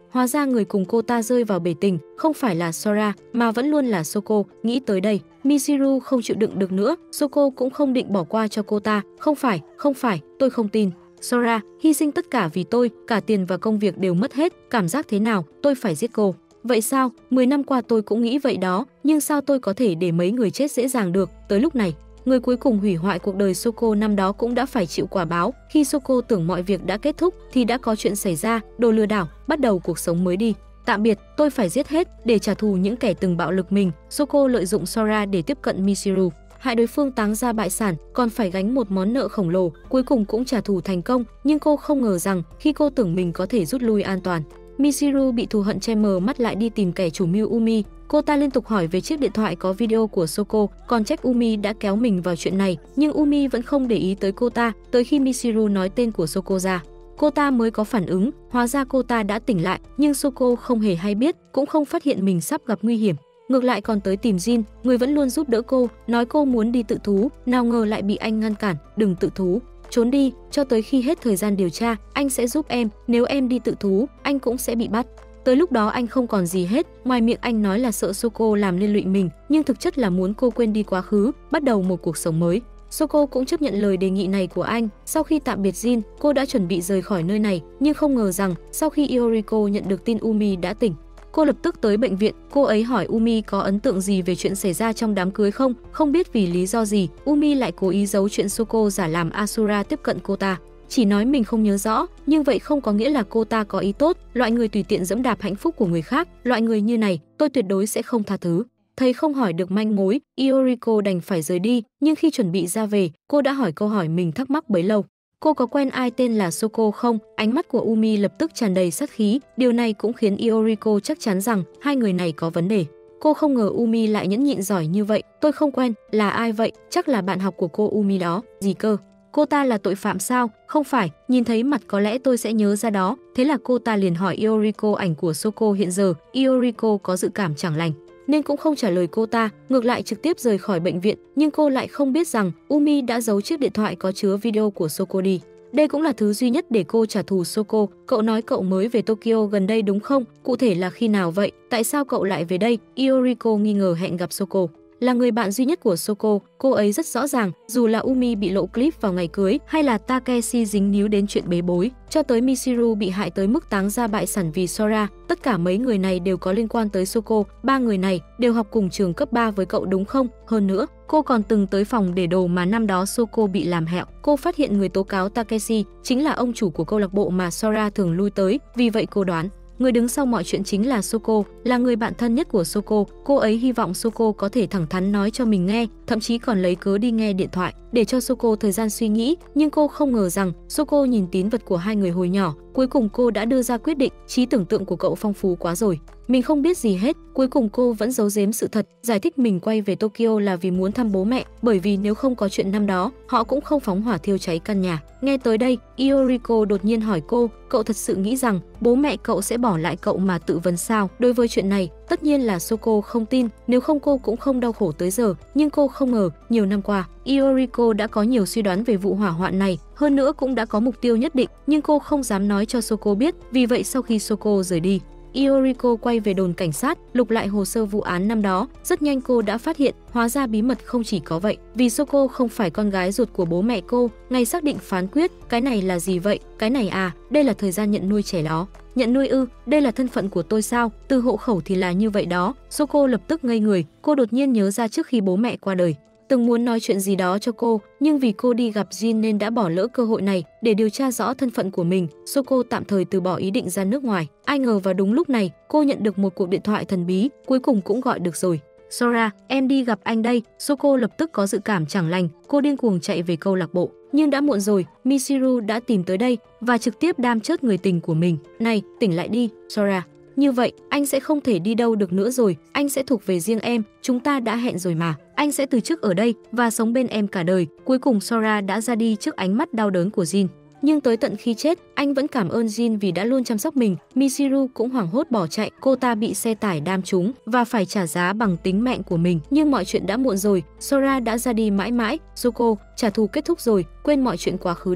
Hóa ra người cùng cô ta rơi vào bể tình không phải là Sora mà vẫn luôn là Soko. Nghĩ tới đây, Michiru không chịu đựng được nữa, Soko cũng không định bỏ qua cho cô ta. Không phải, không phải, tôi không tin. Sora, hy sinh tất cả vì tôi, cả tiền và công việc đều mất hết, cảm giác thế nào, tôi phải giết cô. Vậy sao, mười năm qua tôi cũng nghĩ vậy đó, nhưng sao tôi có thể để mấy người chết dễ dàng được. Tới lúc này, người cuối cùng hủy hoại cuộc đời Soko năm đó cũng đã phải chịu quả báo. Khi Soko tưởng mọi việc đã kết thúc thì đã có chuyện xảy ra, đồ lừa đảo, bắt đầu cuộc sống mới đi. Tạm biệt, tôi phải giết hết để trả thù những kẻ từng bạo lực mình. Soko lợi dụng Sora để tiếp cận Michiru, hại đối phương táng ra bại sản, còn phải gánh một món nợ khổng lồ, cuối cùng cũng trả thù thành công. Nhưng cô không ngờ rằng khi cô tưởng mình có thể rút lui an toàn, Michiru bị thù hận che mờ mắt lại đi tìm kẻ chủ mưu Umi. Cô ta liên tục hỏi về chiếc điện thoại có video của Soko, còn trách Umi đã kéo mình vào chuyện này, nhưng Umi vẫn không để ý tới cô ta. Tới khi Michiru nói tên của Soko ra, cô ta mới có phản ứng. Hóa ra cô ta đã tỉnh lại, nhưng Soko không hề hay biết, cũng không phát hiện mình sắp gặp nguy hiểm. Ngược lại còn tới tìm Jin, người vẫn luôn giúp đỡ cô, nói cô muốn đi tự thú, nào ngờ lại bị anh ngăn cản, đừng tự thú, trốn đi, cho tới khi hết thời gian điều tra, anh sẽ giúp em, nếu em đi tự thú, anh cũng sẽ bị bắt. Tới lúc đó anh không còn gì hết, ngoài miệng anh nói là sợ Soko làm liên lụy mình, nhưng thực chất là muốn cô quên đi quá khứ, bắt đầu một cuộc sống mới. Soko cũng chấp nhận lời đề nghị này của anh. Sau khi tạm biệt Jin, cô đã chuẩn bị rời khỏi nơi này, nhưng không ngờ rằng sau khi Ioriko nhận được tin Umi đã tỉnh, cô lập tức tới bệnh viện. Cô ấy hỏi Umi có ấn tượng gì về chuyện xảy ra trong đám cưới không. Không biết vì lý do gì, Umi lại cố ý giấu chuyện Soko giả làm Asura tiếp cận cô ta, chỉ nói mình không nhớ rõ, nhưng vậy không có nghĩa là cô ta có ý tốt. Loại người tùy tiện dẫm đạp hạnh phúc của người khác, loại người như này tôi tuyệt đối sẽ không tha thứ. Thấy không hỏi được manh mối, Ioriko đành phải rời đi, nhưng khi chuẩn bị ra về, cô đã hỏi câu hỏi mình thắc mắc bấy lâu. Cô có quen ai tên là Soko không? Ánh mắt của Umi lập tức tràn đầy sát khí, điều này cũng khiến Ioriko chắc chắn rằng hai người này có vấn đề. Cô không ngờ Umi lại nhẫn nhịn giỏi như vậy. Tôi không quen, là ai vậy? Chắc là bạn học của cô Umi đó. Gì cơ? Cô ta là tội phạm sao? Không phải, nhìn thấy mặt có lẽ tôi sẽ nhớ ra đó. Thế là cô ta liền hỏi Ioriko ảnh của Soko hiện giờ. Ioriko có dự cảm chẳng lành, nên cũng không trả lời cô ta, ngược lại trực tiếp rời khỏi bệnh viện. Nhưng cô lại không biết rằng Umi đã giấu chiếc điện thoại có chứa video của Soko đi. Đây cũng là thứ duy nhất để cô trả thù Soko. Cậu nói cậu mới về Tokyo gần đây đúng không? Cụ thể là khi nào vậy? Tại sao cậu lại về đây? Ioriko nghi ngờ hẹn gặp Soko. Là người bạn duy nhất của Soko, cô ấy rất rõ ràng, dù là Umi bị lộ clip vào ngày cưới hay là Takeshi dính níu đến chuyện bế bối, cho tới Michiru bị hại tới mức táng ra bại sản vì Sora, tất cả mấy người này đều có liên quan tới Soko. Ba người này đều học cùng trường cấp ba với cậu đúng không? Hơn nữa, cô còn từng tới phòng để đồ mà năm đó Soko bị làm hẹo. Cô phát hiện người tố cáo Takeshi chính là ông chủ của câu lạc bộ mà Sora thường lui tới, vì vậy cô đoán người đứng sau mọi chuyện chính là Soko, là người bạn thân nhất của Soko. Cô ấy hy vọng Soko có thể thẳng thắn nói cho mình nghe, thậm chí còn lấy cớ đi nghe điện thoại để cho Soko thời gian suy nghĩ. Nhưng cô không ngờ rằng Soko nhìn tín vật của hai người hồi nhỏ, cuối cùng cô đã đưa ra quyết định. Trí tưởng tượng của cậu phong phú quá rồi, mình không biết gì hết. Cuối cùng cô vẫn giấu giếm sự thật, giải thích mình quay về Tokyo là vì muốn thăm bố mẹ, bởi vì nếu không có chuyện năm đó, họ cũng không phóng hỏa thiêu cháy căn nhà. Nghe tới đây, Ioriko đột nhiên hỏi cô, cậu thật sự nghĩ rằng bố mẹ cậu sẽ bỏ lại cậu mà tự vấn sao? Đối với chuyện này, tất nhiên là Soko không tin, nếu không cô cũng không đau khổ tới giờ. Nhưng cô không ngờ, nhiều năm qua, Ioriko đã có nhiều suy đoán về vụ hỏa hoạn này, hơn nữa cũng đã có mục tiêu nhất định, nhưng cô không dám nói cho Soko biết. Vì vậy sau khi Soko rời đi, Ioriko quay về đồn cảnh sát, lục lại hồ sơ vụ án năm đó. Rất nhanh cô đã phát hiện, hóa ra bí mật không chỉ có vậy, vì Soko không phải con gái ruột của bố mẹ cô. Ngày xác định phán quyết, cái này là gì vậy? Cái này à, đây là thời gian nhận nuôi trẻ đó. Nhận nuôi ư? Đây là thân phận của tôi sao? Từ hộ khẩu thì là như vậy đó. Soko lập tức ngây người, cô đột nhiên nhớ ra trước khi bố mẹ qua đời, từng muốn nói chuyện gì đó cho cô, nhưng vì cô đi gặp Jin nên đã bỏ lỡ cơ hội này. Để điều tra rõ thân phận của mình, Soko tạm thời từ bỏ ý định ra nước ngoài. Ai ngờ vào đúng lúc này, cô nhận được một cuộc điện thoại thần bí, cuối cùng cũng gọi được rồi. Sora, em đi gặp anh đây. Soko lập tức có dự cảm chẳng lành, cô điên cuồng chạy về câu lạc bộ. Nhưng đã muộn rồi, Michiru đã tìm tới đây và trực tiếp đam chớt người tình của mình. Này, tỉnh lại đi, Sora. Như vậy, anh sẽ không thể đi đâu được nữa rồi, anh sẽ thuộc về riêng em, chúng ta đã hẹn rồi mà. Anh sẽ từ chức ở đây và sống bên em cả đời. Cuối cùng Sora đã ra đi trước ánh mắt đau đớn của Jin. Nhưng tới tận khi chết, anh vẫn cảm ơn Jin vì đã luôn chăm sóc mình. Michiru cũng hoảng hốt bỏ chạy, cô ta bị xe tải đam trúng và phải trả giá bằng tính mạng của mình. Nhưng mọi chuyện đã muộn rồi, Sora đã ra đi mãi mãi. Soko, trả thù kết thúc rồi, quên mọi chuyện quá khứ đi.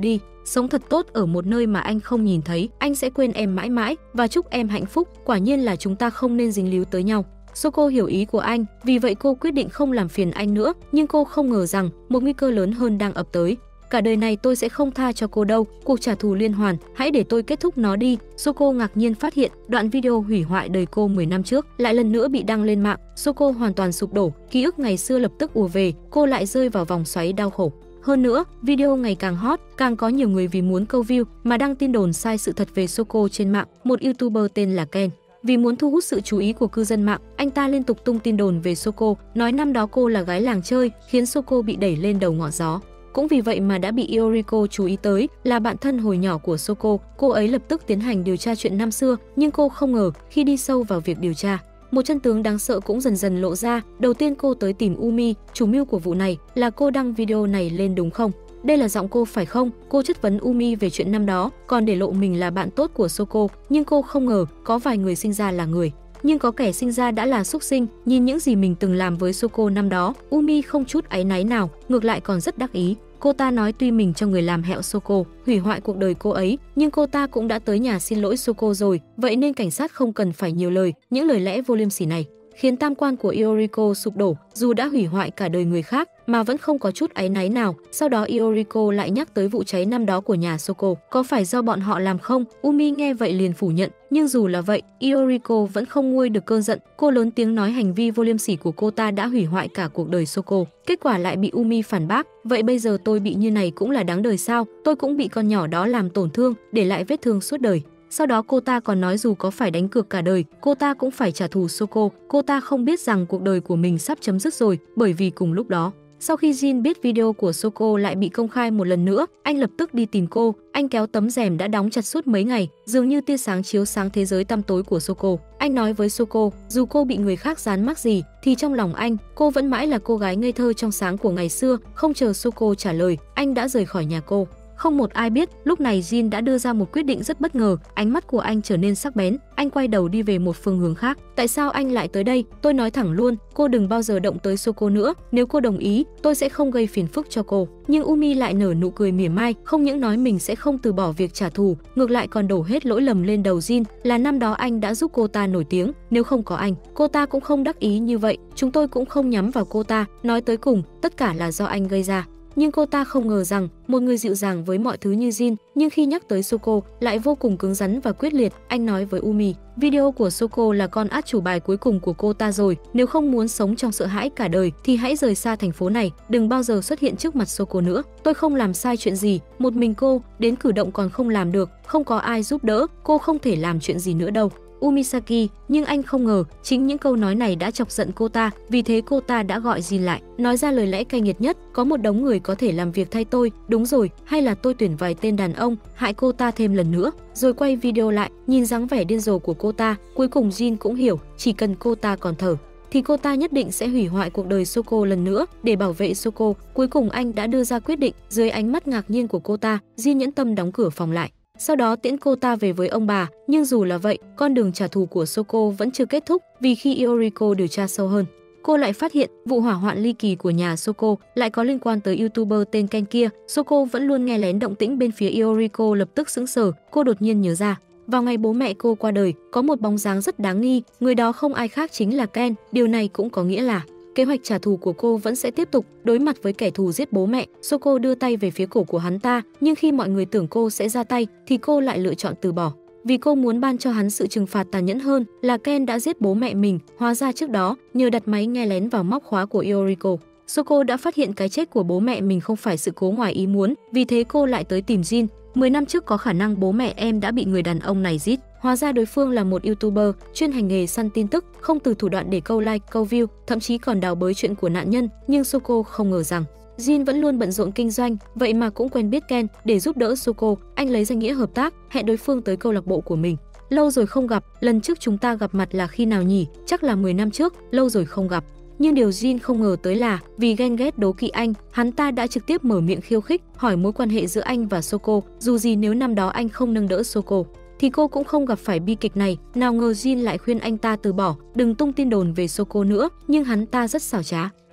sống thật tốt ở một nơi mà anh không nhìn thấy, anh sẽ quên em mãi mãi và chúc em hạnh phúc, quả nhiên là chúng ta không nên dính líu tới nhau. Soko hiểu ý của anh, vì vậy cô quyết định không làm phiền anh nữa, nhưng cô không ngờ rằng một nguy cơ lớn hơn đang ập tới. Cả đời này tôi sẽ không tha cho cô đâu, cuộc trả thù liên hoàn, hãy để tôi kết thúc nó đi. Soko ngạc nhiên phát hiện đoạn video hủy hoại đời cô mười năm trước lại lần nữa bị đăng lên mạng. Soko hoàn toàn sụp đổ, ký ức ngày xưa lập tức ùa về, cô lại rơi vào vòng xoáy đau khổ. Hơn nữa, video ngày càng hot, càng có nhiều người vì muốn câu view mà đăng tin đồn sai sự thật về Soko trên mạng. Một YouTuber tên là Ken, vì muốn thu hút sự chú ý của cư dân mạng, anh ta liên tục tung tin đồn về Soko, nói năm đó cô là gái làng chơi, khiến Soko bị đẩy lên đầu ngọn gió. Cũng vì vậy mà đã bị Yoriko chú ý tới, là bạn thân hồi nhỏ của Soko. Cô ấy lập tức tiến hành điều tra chuyện năm xưa, nhưng cô không ngờ khi đi sâu vào việc điều tra, một chân tướng đáng sợ cũng dần dần lộ ra. Đầu tiên cô tới tìm Umi, chủ mưu của vụ này. Là cô đăng video này lên đúng không? Đây là giọng cô phải không? Cô chất vấn Umi về chuyện năm đó, còn để lộ mình là bạn tốt của Soko. Nhưng cô không ngờ có vài người sinh ra là người, nhưng có kẻ sinh ra đã là súc sinh. Nhìn những gì mình từng làm với Soko năm đó, Umi không chút áy náy nào, ngược lại còn rất đắc ý. Cô ta nói tuy mình cho người làm hẹo Soko, hủy hoại cuộc đời cô ấy, nhưng cô ta cũng đã tới nhà xin lỗi Soko rồi, vậy nên cảnh sát không cần phải nhiều lời. Những lời lẽ vô liêm sỉ này khiến tam quan của Yoriko sụp đổ, dù đã hủy hoại cả đời người khác mà vẫn không có chút áy náy nào. Sau đó Yoriko lại nhắc tới vụ cháy năm đó của nhà Soko, có phải do bọn họ làm không? Umi nghe vậy liền phủ nhận, nhưng dù là vậy, Yoriko vẫn không nguôi được cơn giận. Cô lớn tiếng nói hành vi vô liêm sỉ của cô ta đã hủy hoại cả cuộc đời Soko. Kết quả lại bị Umi phản bác, vậy bây giờ tôi bị như này cũng là đáng đời sao? Tôi cũng bị con nhỏ đó làm tổn thương, để lại vết thương suốt đời. Sau đó cô ta còn nói dù có phải đánh cược cả đời, cô ta cũng phải trả thù Soko. Cô ta không biết rằng cuộc đời của mình sắp chấm dứt rồi, bởi vì cùng lúc đó, sau khi Jin biết video của Soko lại bị công khai một lần nữa, anh lập tức đi tìm cô. Anh kéo tấm rèm đã đóng chặt suốt mấy ngày, dường như tia sáng chiếu sáng thế giới tăm tối của Soko. Anh nói với Soko, dù cô bị người khác dán mác gì, thì trong lòng anh, cô vẫn mãi là cô gái ngây thơ trong sáng của ngày xưa. Không chờ Soko trả lời, anh đã rời khỏi nhà cô. Không một ai biết, lúc này Jin đã đưa ra một quyết định rất bất ngờ, ánh mắt của anh trở nên sắc bén, anh quay đầu đi về một phương hướng khác. Tại sao anh lại tới đây? Tôi nói thẳng luôn, cô đừng bao giờ động tới Soko nữa, nếu cô đồng ý, tôi sẽ không gây phiền phức cho cô. Nhưng Umi lại nở nụ cười mỉa mai, không những nói mình sẽ không từ bỏ việc trả thù, ngược lại còn đổ hết lỗi lầm lên đầu Jin, là năm đó anh đã giúp cô ta nổi tiếng, nếu không có anh, cô ta cũng không đắc ý như vậy, chúng tôi cũng không nhắm vào cô ta, nói tới cùng, tất cả là do anh gây ra. Nhưng cô ta không ngờ rằng một người dịu dàng với mọi thứ như Jin, nhưng khi nhắc tới Soko lại vô cùng cứng rắn và quyết liệt. Anh nói với Umi, video của Soko là con át chủ bài cuối cùng của cô ta rồi, nếu không muốn sống trong sợ hãi cả đời thì hãy rời xa thành phố này, đừng bao giờ xuất hiện trước mặt Soko nữa. Tôi không làm sai chuyện gì, một mình cô, đến cử động còn không làm được, không có ai giúp đỡ, cô không thể làm chuyện gì nữa đâu. Umisaki, nhưng anh không ngờ chính những câu nói này đã chọc giận cô ta, vì thế cô ta đã gọi Jin lại, nói ra lời lẽ cay nghiệt nhất, có một đống người có thể làm việc thay tôi, đúng rồi, hay là tôi tuyển vài tên đàn ông, hại cô ta thêm lần nữa, rồi quay video lại, nhìn dáng vẻ điên rồ của cô ta, cuối cùng Jin cũng hiểu, chỉ cần cô ta còn thở thì cô ta nhất định sẽ hủy hoại cuộc đời Soko lần nữa. Để bảo vệ Soko, cuối cùng anh đã đưa ra quyết định. Dưới ánh mắt ngạc nhiên của cô ta, Jin nhẫn tâm đóng cửa phòng lại, sau đó tiễn cô ta về với ông bà. Nhưng dù là vậy, con đường trả thù của Soko vẫn chưa kết thúc, vì khi Yoriko điều tra sâu hơn, cô lại phát hiện vụ hỏa hoạn ly kỳ của nhà Soko lại có liên quan tới YouTuber tên Ken kia. Soko vẫn luôn nghe lén động tĩnh bên phía Yoriko, lập tức sững sờ, cô đột nhiên nhớ ra, vào ngày bố mẹ cô qua đời, có một bóng dáng rất đáng nghi, người đó không ai khác chính là Ken. Điều này cũng có nghĩa là kế hoạch trả thù của cô vẫn sẽ tiếp tục. Đối mặt với kẻ thù giết bố mẹ, Soko đưa tay về phía cổ của hắn ta, nhưng khi mọi người tưởng cô sẽ ra tay thì cô lại lựa chọn từ bỏ, vì cô muốn ban cho hắn sự trừng phạt tàn nhẫn hơn, là Ken đã giết bố mẹ mình. Hóa ra trước đó, nhờ đặt máy nghe lén vào móc khóa của Yoriko, Soko đã phát hiện cái chết của bố mẹ mình không phải sự cố ngoài ý muốn, vì thế cô lại tới tìm Jin. mười năm trước có khả năng bố mẹ em đã bị người đàn ông này giết. Hóa ra đối phương là một YouTuber chuyên hành nghề săn tin tức, không từ thủ đoạn để câu like, câu view, thậm chí còn đào bới chuyện của nạn nhân. Nhưng Soko không ngờ rằng Jin vẫn luôn bận rộn kinh doanh, vậy mà cũng quen biết Ken. Để giúp đỡ Soko, anh lấy danh nghĩa hợp tác, hẹn đối phương tới câu lạc bộ của mình. Lâu rồi không gặp, lần trước chúng ta gặp mặt là khi nào nhỉ? Chắc là mười năm trước, lâu rồi không gặp. Nhưng điều Jin không ngờ tới là vì ghen ghét đố kỵ anh, hắn ta đã trực tiếp mở miệng khiêu khích, hỏi mối quan hệ giữa anh và Soko. Dù gì nếu năm đó anh không nâng đỡ Soko thì cô cũng không gặp phải bi kịch này. Nào ngờ Jin lại khuyên anh ta từ bỏ, đừng tung tin đồn về Soko nữa, nhưng hắn ta rất xảo trá.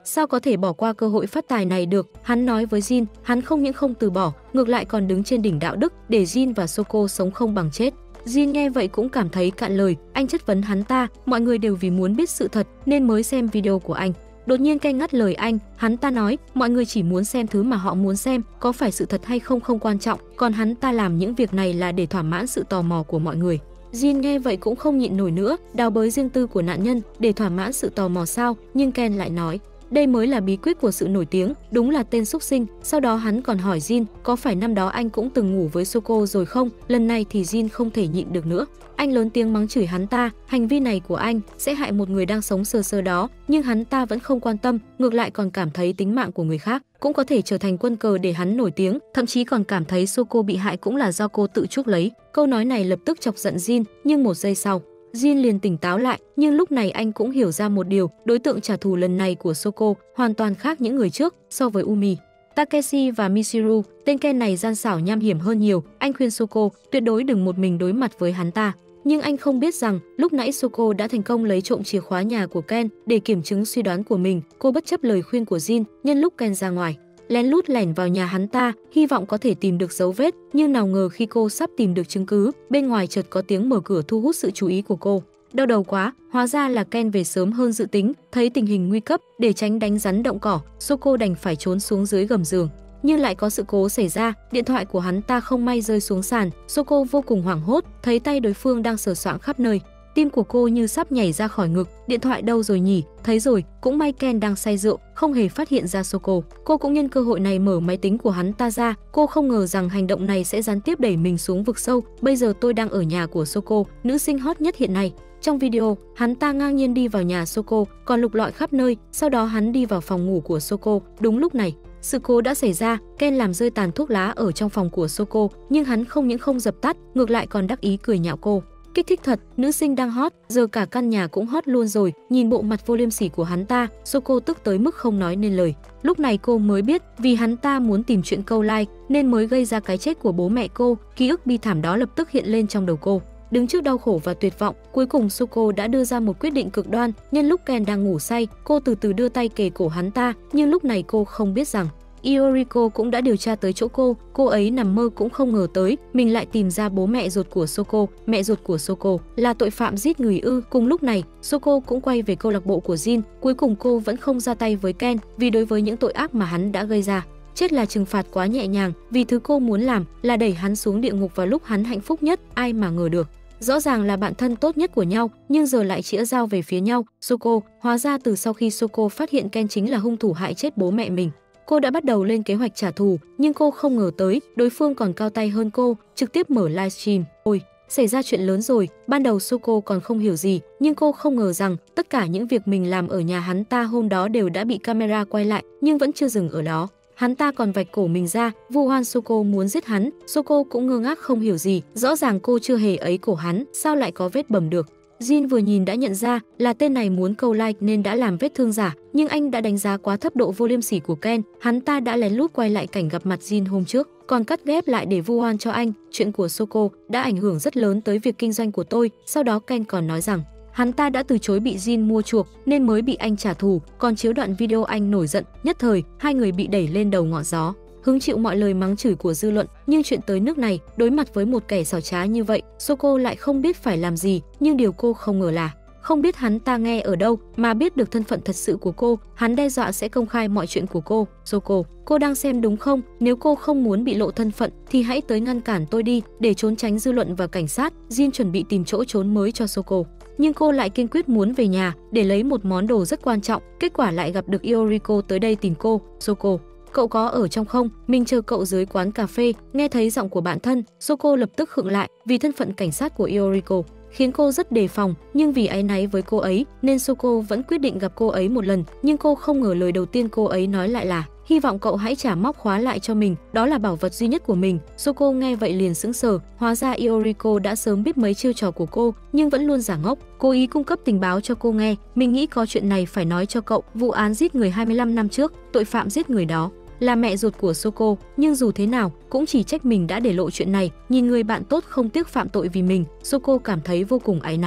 sao có thể bỏ qua cơ hội phát tài này được. Hắn nói với Jin, hắn không những không từ bỏ, ngược lại còn đứng trên đỉnh đạo đức để Jin và Soko sống không bằng chết. Jin nghe vậy cũng cảm thấy cạn lời, anh chất vấn hắn ta, mọi người đều vì muốn biết sự thật nên mới xem video của anh. Đột nhiên Ken ngắt lời anh, hắn ta nói, mọi người chỉ muốn xem thứ mà họ muốn xem, có phải sự thật hay không không quan trọng, còn hắn ta làm những việc này là để thỏa mãn sự tò mò của mọi người. Jin nghe vậy cũng không nhịn nổi nữa, đào bới riêng tư của nạn nhân để thỏa mãn sự tò mò sao, nhưng Ken lại nói, đây mới là bí quyết của sự nổi tiếng, đúng là tên xúc sinh. Sau đó hắn còn hỏi Jin, có phải năm đó anh cũng từng ngủ với Soko rồi không? Lần này thì Jin không thể nhịn được nữa. Anh lớn tiếng mắng chửi hắn ta, hành vi này của anh sẽ hại một người đang sống sờ sờ đó, nhưng hắn ta vẫn không quan tâm, ngược lại còn cảm thấy tính mạng của người khác cũng có thể trở thành quân cờ để hắn nổi tiếng, thậm chí còn cảm thấy Soko bị hại cũng là do cô tự chuốc lấy. Câu nói này lập tức chọc giận Jin, nhưng một giây sau, Jin liền tỉnh táo lại, nhưng lúc này anh cũng hiểu ra một điều, đối tượng trả thù lần này của Soko hoàn toàn khác những người trước so với Umi, Takeshi và Michiru. Tên Ken này gian xảo nham hiểm hơn nhiều, anh khuyên Soko tuyệt đối đừng một mình đối mặt với hắn ta. Nhưng anh không biết rằng lúc nãy Soko đã thành công lấy trộm chìa khóa nhà của Ken để kiểm chứng suy đoán của mình. Cô bất chấp lời khuyên của Jin, nhân lúc Ken ra ngoài, lén lút lẻn vào nhà hắn ta, hy vọng có thể tìm được dấu vết, nhưng nào ngờ khi cô sắp tìm được chứng cứ, bên ngoài chợt có tiếng mở cửa thu hút sự chú ý của cô. Đau đầu quá, hóa ra là Ken về sớm hơn dự tính, thấy tình hình nguy cấp, để tránh đánh rắn động cỏ, Soko đành phải trốn xuống dưới gầm giường. Nhưng lại có sự cố xảy ra, điện thoại của hắn ta không may rơi xuống sàn, Soko vô cùng hoảng hốt, thấy tay đối phương đang sờ soạng khắp nơi. Tim của cô như sắp nhảy ra khỏi ngực, điện thoại đâu rồi nhỉ? Thấy rồi, cũng may Ken đang say rượu, không hề phát hiện ra Soko. Cô cũng nhân cơ hội này mở máy tính của hắn ta ra, cô không ngờ rằng hành động này sẽ gián tiếp đẩy mình xuống vực sâu. Bây giờ tôi đang ở nhà của Soko, nữ sinh hot nhất hiện nay. Trong video, hắn ta ngang nhiên đi vào nhà Soko, còn lục lọi khắp nơi, sau đó hắn đi vào phòng ngủ của Soko. Đúng lúc này, sự cố đã xảy ra, Ken làm rơi tàn thuốc lá ở trong phòng của Soko, nhưng hắn không những không dập tắt, ngược lại còn đắc ý cười nhạo cô. Kích thích thật, nữ sinh đang hot, giờ cả căn nhà cũng hot luôn rồi. Nhìn bộ mặt vô liêm sỉ của hắn ta, Soko tức tới mức không nói nên lời. Lúc này cô mới biết, vì hắn ta muốn tìm chuyện câu like nên mới gây ra cái chết của bố mẹ cô. Ký ức bi thảm đó lập tức hiện lên trong đầu cô. Đứng trước đau khổ và tuyệt vọng, cuối cùng Soko đã đưa ra một quyết định cực đoan. Nhân lúc Ken đang ngủ say, cô từ từ đưa tay kề cổ hắn ta, nhưng lúc này cô không biết rằng Ioriko cũng đã điều tra tới chỗ cô. Cô ấy nằm mơ cũng không ngờ tới mình lại tìm ra bố mẹ ruột của Soko. Mẹ ruột của Soko là tội phạm giết người ư? Cùng lúc này, Soko cũng quay về câu lạc bộ của Jin. Cuối cùng cô vẫn không ra tay với Ken, vì đối với những tội ác mà hắn đã gây ra, chết là trừng phạt quá nhẹ nhàng. Vì thứ cô muốn làm là đẩy hắn xuống địa ngục vào lúc hắn hạnh phúc nhất. Ai mà ngờ được, rõ ràng là bạn thân tốt nhất của nhau, nhưng giờ lại chĩa dao về phía nhau. Soko, hóa ra từ sau khi Soko phát hiện Ken chính là hung thủ hại chết bố mẹ mình, cô đã bắt đầu lên kế hoạch trả thù, nhưng cô không ngờ tới đối phương còn cao tay hơn cô, trực tiếp mở livestream. Ôi, xảy ra chuyện lớn rồi. Ban đầu Soko còn không hiểu gì, nhưng cô không ngờ rằng tất cả những việc mình làm ở nhà hắn ta hôm đó đều đã bị camera quay lại, nhưng vẫn chưa dừng ở đó. Hắn ta còn vạch cổ mình ra, vu oan Soko muốn giết hắn. Soko cũng ngơ ngác không hiểu gì, rõ ràng cô chưa hề ấy cổ hắn, sao lại có vết bầm được. Jin vừa nhìn đã nhận ra là tên này muốn câu like nên đã làm vết thương giả, nhưng anh đã đánh giá quá thấp độ vô liêm sỉ của Ken. Hắn ta đã lén lút quay lại cảnh gặp mặt Jin hôm trước, còn cắt ghép lại để vu oan cho anh. Chuyện của Soko đã ảnh hưởng rất lớn tới việc kinh doanh của tôi. Sau đó Ken còn nói rằng hắn ta đã từ chối bị Jin mua chuộc nên mới bị anh trả thù, còn chiếu đoạn video anh nổi giận, nhất thời hai người bị đẩy lên đầu ngọn gió, hứng chịu mọi lời mắng chửi của dư luận. Nhưng chuyện tới nước này, đối mặt với một kẻ xảo trá như vậy, Soko lại không biết phải làm gì. Nhưng điều cô không ngờ là không biết hắn ta nghe ở đâu mà biết được thân phận thật sự của cô. Hắn đe dọa sẽ công khai mọi chuyện của cô. Soko, cô đang xem đúng không? Nếu cô không muốn bị lộ thân phận thì hãy tới ngăn cản tôi đi. Để trốn tránh dư luận và cảnh sát, Jin chuẩn bị tìm chỗ trốn mới cho Soko, nhưng cô lại kiên quyết muốn về nhà để lấy một món đồ rất quan trọng. Kết quả lại gặp được Ioriko tới đây tìm cô. Soko, cậu có ở trong không? Mình chờ cậu dưới quán cà phê. Nghe thấy giọng của bạn thân, Soko lập tức khựng lại, vì thân phận cảnh sát của Ioriko khiến cô rất đề phòng, nhưng vì áy náy với cô ấy nên Soko vẫn quyết định gặp cô ấy một lần. Nhưng cô không ngờ lời đầu tiên cô ấy nói lại là hy vọng cậu hãy trả móc khóa lại cho mình, đó là bảo vật duy nhất của mình. Soko nghe vậy liền sững sờ, hóa ra Ioriko đã sớm biết mấy chiêu trò của cô nhưng vẫn luôn giả ngốc, cố ý cung cấp tình báo cho cô nghe. Mình nghĩ có chuyện này phải nói cho cậu. Vụ án giết người hai mươi lăm năm trước, tội phạm giết người đó là mẹ ruột của Soko, nhưng dù thế nào cũng chỉ trách mình đã để lộ chuyện này. Nhìn người bạn tốt không tiếc phạm tội vì mình, Soko cảm thấy vô cùng áy náy.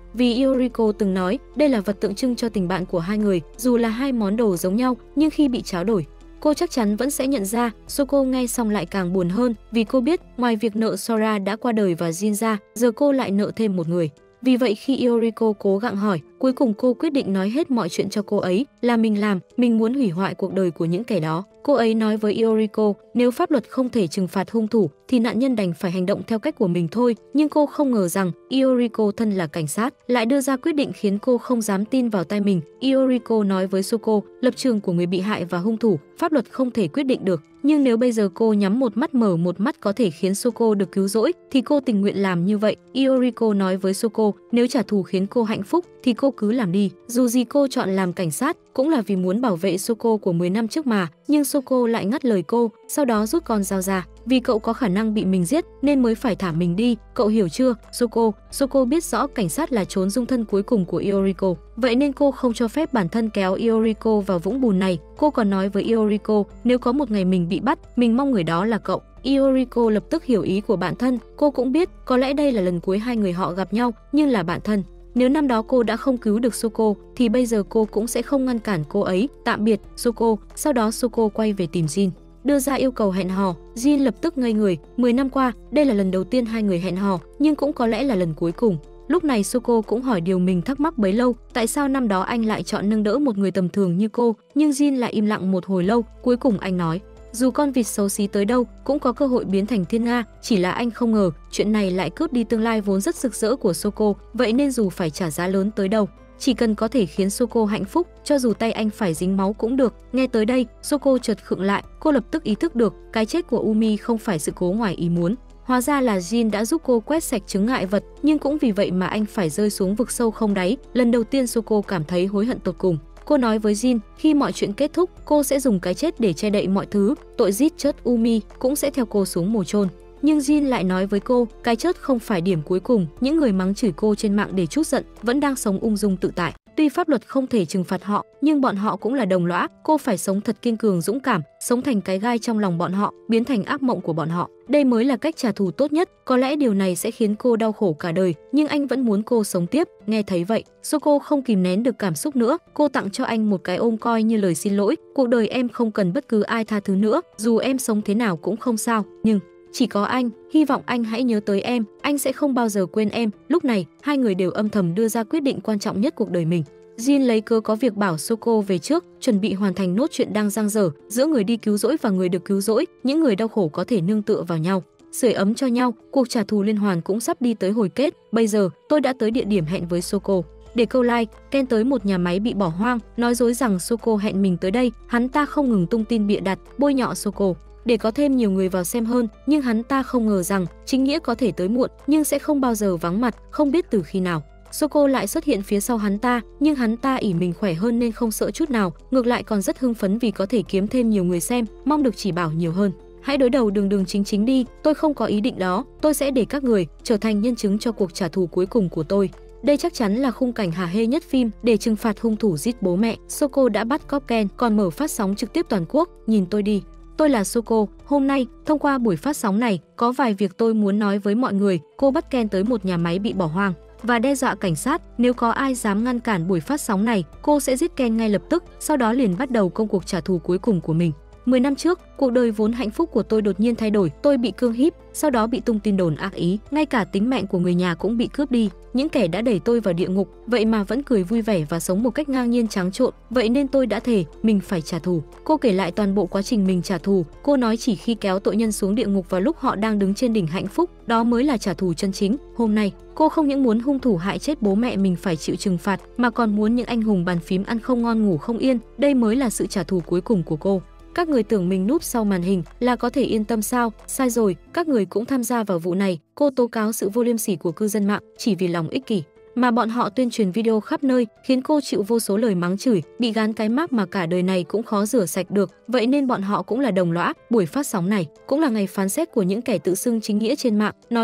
vì Yoriko từng nói đây là vật tượng trưng cho tình bạn của hai người, dù là hai món đồ giống nhau nhưng khi bị tráo đổi, cô chắc chắn vẫn sẽ nhận ra. Soko nghe xong lại càng buồn hơn vì cô biết ngoài việc nợ Sora đã qua đời và Jin ra, giờ cô lại nợ thêm một người. Vì vậy khi Yoriko cố gắng hỏi, cuối cùng cô quyết định nói hết mọi chuyện cho cô ấy, là mình làm, mình muốn hủy hoại cuộc đời của những kẻ đó. Cô ấy nói với Yoriko, nếu pháp luật không thể trừng phạt hung thủ thì nạn nhân đành phải hành động theo cách của mình thôi, nhưng cô không ngờ rằng Yoriko thân là cảnh sát lại đưa ra quyết định khiến cô không dám tin vào tai mình. Yoriko nói với Soko, lập trường của người bị hại và hung thủ, pháp luật không thể quyết định được, nhưng nếu bây giờ cô nhắm một mắt mở một mắt có thể khiến Soko được cứu rỗi thì cô tình nguyện làm như vậy. Yoriko nói với Soko, nếu trả thù khiến cô hạnh phúc thì cô cứ làm đi, dù gì cô chọn làm cảnh sát cũng là vì muốn bảo vệ Soko của mười năm trước mà. Nhưng Soko lại ngắt lời cô, sau đó rút con dao ra, vì cậu có khả năng bị mình giết nên mới phải thả mình đi, cậu hiểu chưa Soko? Soko biết rõ cảnh sát là chốn dung thân cuối cùng của Yoriko, vậy nên cô không cho phép bản thân kéo Yoriko vào vũng bùn này. Cô còn nói với Yoriko, nếu có một ngày mình bị bắt, mình mong người đó là cậu. Yoriko lập tức hiểu ý của bản thân, cô cũng biết có lẽ đây là lần cuối hai người họ gặp nhau, nhưng là bạn thân. Nếu năm đó cô đã không cứu được Soko thì bây giờ cô cũng sẽ không ngăn cản cô ấy. Tạm biệt Soko. Sau đó Soko quay về tìm Jin, đưa ra yêu cầu hẹn hò. Jin lập tức ngây người, mười năm qua, đây là lần đầu tiên hai người hẹn hò, nhưng cũng có lẽ là lần cuối cùng. Lúc này Soko cũng hỏi điều mình thắc mắc bấy lâu, tại sao năm đó anh lại chọn nâng đỡ một người tầm thường như cô, nhưng Jin lại im lặng một hồi lâu, cuối cùng anh nói, dù con vịt xấu xí tới đâu cũng có cơ hội biến thành thiên nga, chỉ là anh không ngờ chuyện này lại cướp đi tương lai vốn rất rực rỡ của Soko, vậy nên dù phải trả giá lớn tới đâu, chỉ cần có thể khiến Soko hạnh phúc, cho dù tay anh phải dính máu cũng được. Nghe tới đây, Soko chợt khựng lại, cô lập tức ý thức được cái chết của Umi không phải sự cố ngoài ý muốn. Hóa ra là Jin đã giúp cô quét sạch chướng ngại vật, nhưng cũng vì vậy mà anh phải rơi xuống vực sâu không đáy. Lần đầu tiên Soko cảm thấy hối hận tột cùng. Cô nói với Jin, khi mọi chuyện kết thúc, cô sẽ dùng cái chết để che đậy mọi thứ, tội giết chết Umi cũng sẽ theo cô xuống mồ chôn. Nhưng Jin lại nói với cô, cái chết không phải điểm cuối cùng, những người mắng chửi cô trên mạng để trút giận vẫn đang sống ung dung tự tại. Tuy pháp luật không thể trừng phạt họ, nhưng bọn họ cũng là đồng lõa, cô phải sống thật kiên cường dũng cảm, sống thành cái gai trong lòng bọn họ, biến thành ác mộng của bọn họ. Đây mới là cách trả thù tốt nhất. Có lẽ điều này sẽ khiến cô đau khổ cả đời, nhưng anh vẫn muốn cô sống tiếp. Nghe thấy vậy, Soko không kìm nén được cảm xúc nữa, cô tặng cho anh một cái ôm coi như lời xin lỗi. Cuộc đời em không cần bất cứ ai tha thứ nữa, dù em sống thế nào cũng không sao, nhưng chỉ có anh, hy vọng anh hãy nhớ tới em, anh sẽ không bao giờ quên em. Lúc này, hai người đều âm thầm đưa ra quyết định quan trọng nhất cuộc đời mình. Jin lấy cớ có việc bảo Soko về trước, chuẩn bị hoàn thành nốt chuyện đang dang dở giữa người đi cứu rỗi và người được cứu rỗi, những người đau khổ có thể nương tựa vào nhau, sưởi ấm cho nhau. Cuộc trả thù liên hoàn cũng sắp đi tới hồi kết. Bây giờ, tôi đã tới địa điểm hẹn với Soko. Để câu like, Ken tới một nhà máy bị bỏ hoang, nói dối rằng Soko hẹn mình tới đây. Hắn ta không ngừng tung tin bịa đặt, bôi nhọ Soko để có thêm nhiều người vào xem hơn, nhưng hắn ta không ngờ rằng chính nghĩa có thể tới muộn nhưng sẽ không bao giờ vắng mặt, không biết từ khi nào Soko lại xuất hiện phía sau hắn ta, nhưng hắn ta ỷ mình khỏe hơn nên không sợ chút nào, ngược lại còn rất hưng phấn vì có thể kiếm thêm nhiều người xem, mong được chỉ bảo nhiều hơn. Hãy đối đầu đường đường chính chính đi, tôi không có ý định đó, tôi sẽ để các người trở thành nhân chứng cho cuộc trả thù cuối cùng của tôi. Đây chắc chắn là khung cảnh hả hê nhất phim. Để trừng phạt hung thủ giết bố mẹ, Soko đã bắt cóc Ken, còn mở phát sóng trực tiếp toàn quốc. Nhìn tôi đi, tôi là Soko. Hôm nay, thông qua buổi phát sóng này, có vài việc tôi muốn nói với mọi người. Cô bắt Ken tới một nhà máy bị bỏ hoang và đe dọa cảnh sát, nếu có ai dám ngăn cản buổi phát sóng này, cô sẽ giết Ken ngay lập tức, sau đó liền bắt đầu công cuộc trả thù cuối cùng của mình. mười năm trước, cuộc đời vốn hạnh phúc của tôi đột nhiên thay đổi, tôi bị cưỡng hiếp, sau đó bị tung tin đồn ác ý, ngay cả tính mạng của người nhà cũng bị cướp đi. Những kẻ đã đẩy tôi vào địa ngục, vậy mà vẫn cười vui vẻ và sống một cách ngang nhiên trắng trộn, vậy nên tôi đã thề mình phải trả thù. Cô kể lại toàn bộ quá trình mình trả thù, cô nói chỉ khi kéo tội nhân xuống địa ngục vào lúc họ đang đứng trên đỉnh hạnh phúc, đó mới là trả thù chân chính. Hôm nay, cô không những muốn hung thủ hại chết bố mẹ mình phải chịu trừng phạt, mà còn muốn những anh hùng bàn phím ăn không ngon ngủ không yên, đây mới là sự trả thù cuối cùng của cô. Các người tưởng mình núp sau màn hình là có thể yên tâm sao? Sai rồi, các người cũng tham gia vào vụ này. Cô tố cáo sự vô liêm sỉ của cư dân mạng chỉ vì lòng ích kỷ, mà bọn họ tuyên truyền video khắp nơi, khiến cô chịu vô số lời mắng chửi, bị gán cái mác mà cả đời này cũng khó rửa sạch được. Vậy nên bọn họ cũng là đồng lõa. Buổi phát sóng này cũng là ngày phán xét của những kẻ tự xưng chính nghĩa trên mạng. Nói xong,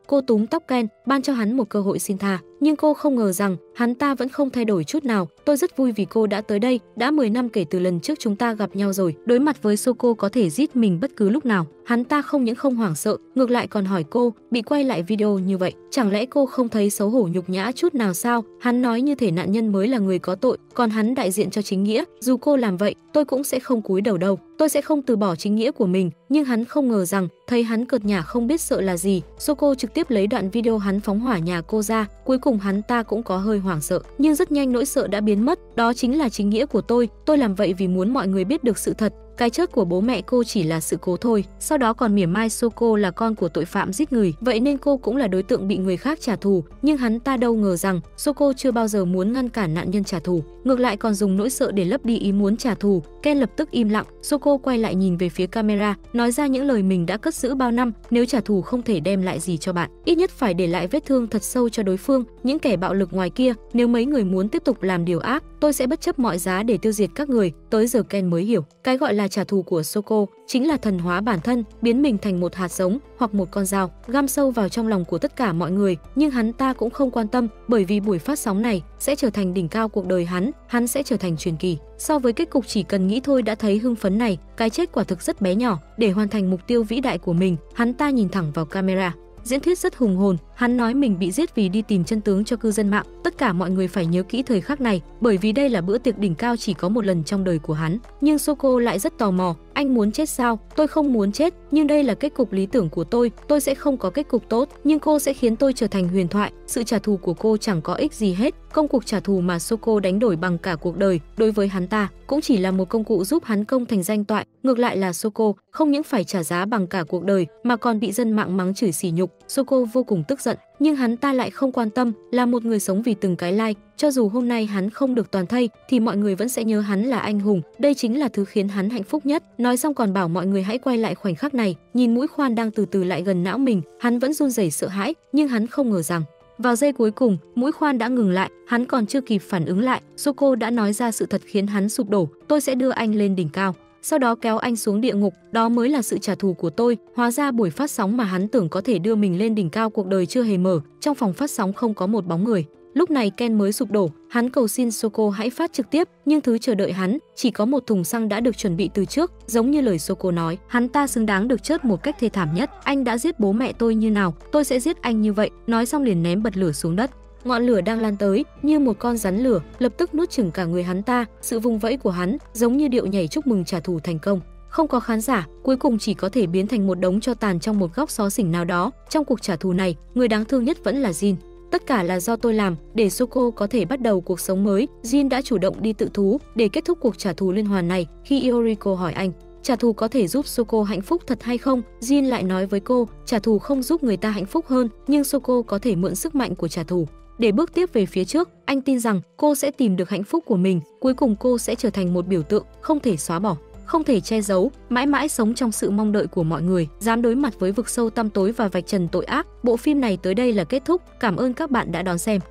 cô túm tóc Ken, ban cho hắn một cơ hội xin tha. Nhưng cô không ngờ rằng hắn ta vẫn không thay đổi chút nào. Tôi rất vui vì cô đã tới đây, đã mười năm kể từ lần trước chúng ta gặp nhau rồi. Đối mặt với Soko có thể giết mình bất cứ lúc nào. Hắn ta không những không hoảng sợ, ngược lại còn hỏi cô, bị quay lại video như vậy, chẳng lẽ cô không thấy xấu hổ nhục nhã chút nào sao? Hắn nói như thể nạn nhân mới là người có tội, còn hắn đại diện cho chính nghĩa. Dù cô làm vậy, tôi cũng sẽ không cúi đầu đâu. Tôi sẽ không từ bỏ chính nghĩa của mình. Nhưng hắn không ngờ rằng, thấy hắn cợt nhả không biết sợ là gì, Soko trực tiếp lấy đoạn video hắn phóng hỏa nhà cô ra. Cuối cùng hắn ta cũng có hơi hoảng sợ, nhưng rất nhanh nỗi sợ đã biến mất. Đó chính là chính nghĩa của tôi. Tôi làm vậy vì muốn mọi người biết được sự thật. Cái chết của bố mẹ cô chỉ là sự cố thôi. Sau đó còn mỉa mai Soko là con của tội phạm giết người, vậy nên cô cũng là đối tượng bị người khác trả thù. Nhưng hắn ta đâu ngờ rằng Soko chưa bao giờ muốn ngăn cản nạn nhân trả thù, ngược lại còn dùng nỗi sợ để lấp đi ý muốn trả thù. Ken lập tức im lặng. Soko quay lại nhìn về phía camera, nói ra những lời mình đã cất giữ bao năm. Nếu trả thù không thể đem lại gì cho bạn, ít nhất phải để lại vết thương thật sâu cho đối phương. Những kẻ bạo lực ngoài kia, nếu mấy người muốn tiếp tục làm điều ác, tôi sẽ bất chấp mọi giá để tiêu diệt các người. Tới giờ Ken mới hiểu, cái gọi là trả thù của Soko chính là thần hóa bản thân, biến mình thành một hạt giống hoặc một con dao, găm sâu vào trong lòng của tất cả mọi người. Nhưng hắn ta cũng không quan tâm, bởi vì buổi phát sóng này sẽ trở thành đỉnh cao cuộc đời hắn, hắn sẽ trở thành truyền kỳ. So với kết cục chỉ cần nghĩ thôi đã thấy hưng phấn này, cái chết quả thực rất bé nhỏ. Để hoàn thành mục tiêu vĩ đại của mình, hắn ta nhìn thẳng vào camera. Diễn thuyết rất hùng hồn, hắn nói mình bị giết vì đi tìm chân tướng cho cư dân mạng. Tất cả mọi người phải nhớ kỹ thời khắc này, bởi vì đây là bữa tiệc đỉnh cao chỉ có một lần trong đời của hắn. Nhưng Soko lại rất tò mò, anh muốn chết sao? Tôi không muốn chết, nhưng đây là kết cục lý tưởng của tôi. Tôi sẽ không có kết cục tốt, nhưng cô sẽ khiến tôi trở thành huyền thoại. Sự trả thù của cô chẳng có ích gì hết. Công cuộc trả thù mà Soko đánh đổi bằng cả cuộc đời, đối với hắn ta cũng chỉ là một công cụ giúp hắn công thành danh toại. Ngược lại là Soko không những phải trả giá bằng cả cuộc đời, mà còn bị dân mạng mắng chửi sỉ nhục. Soko vô cùng tức giận, nhưng hắn ta lại không quan tâm. Là một người sống vì từng cái like, cho dù hôm nay hắn không được toàn thây thì mọi người vẫn sẽ nhớ hắn là anh hùng. Đây chính là thứ khiến hắn hạnh phúc nhất. Nói xong còn bảo mọi người hãy quay lại khoảnh khắc này, nhìn mũi khoan đang từ từ lại gần não mình. Hắn vẫn run rẩy sợ hãi, nhưng hắn không ngờ rằng vào giây cuối cùng, mũi khoan đã ngừng lại. Hắn còn chưa kịp phản ứng lại, Soko đã nói ra sự thật khiến hắn sụp đổ. Tôi sẽ đưa anh lên đỉnh cao, sau đó kéo anh xuống địa ngục, đó mới là sự trả thù của tôi. Hóa ra buổi phát sóng mà hắn tưởng có thể đưa mình lên đỉnh cao cuộc đời chưa hề mở. Trong phòng phát sóng không có một bóng người. Lúc này Ken mới sụp đổ, hắn cầu xin Soko hãy phát trực tiếp, nhưng thứ chờ đợi hắn chỉ có một thùng xăng đã được chuẩn bị từ trước. Giống như lời Soko nói, hắn ta xứng đáng được chết một cách thê thảm nhất. Anh đã giết bố mẹ tôi như nào, tôi sẽ giết anh như vậy. Nói xong liền ném bật lửa xuống đất. Ngọn lửa đang lan tới như một con rắn lửa, lập tức nuốt chửng cả người hắn ta. Sự vùng vẫy của hắn giống như điệu nhảy chúc mừng trả thù thành công. Không có khán giả, cuối cùng chỉ có thể biến thành một đống tro tàn trong một góc xó xỉnh nào đó. Trong cuộc trả thù này, người đáng thương nhất vẫn là Jin. Tất cả là do tôi làm, để Soko có thể bắt đầu cuộc sống mới. Jin đã chủ động đi tự thú để kết thúc cuộc trả thù liên hoàn này. Khi Ioriko hỏi anh, trả thù có thể giúp Soko hạnh phúc thật hay không, Jin lại nói với cô, trả thù không giúp người ta hạnh phúc hơn, nhưng Soko có thể mượn sức mạnh của trả thù để bước tiếp về phía trước. Anh tin rằng cô sẽ tìm được hạnh phúc của mình, cuối cùng cô sẽ trở thành một biểu tượng không thể xóa bỏ, không thể che giấu, mãi mãi sống trong sự mong đợi của mọi người, dám đối mặt với vực sâu tăm tối và vạch trần tội ác. Bộ phim này tới đây là kết thúc. Cảm ơn các bạn đã đón xem.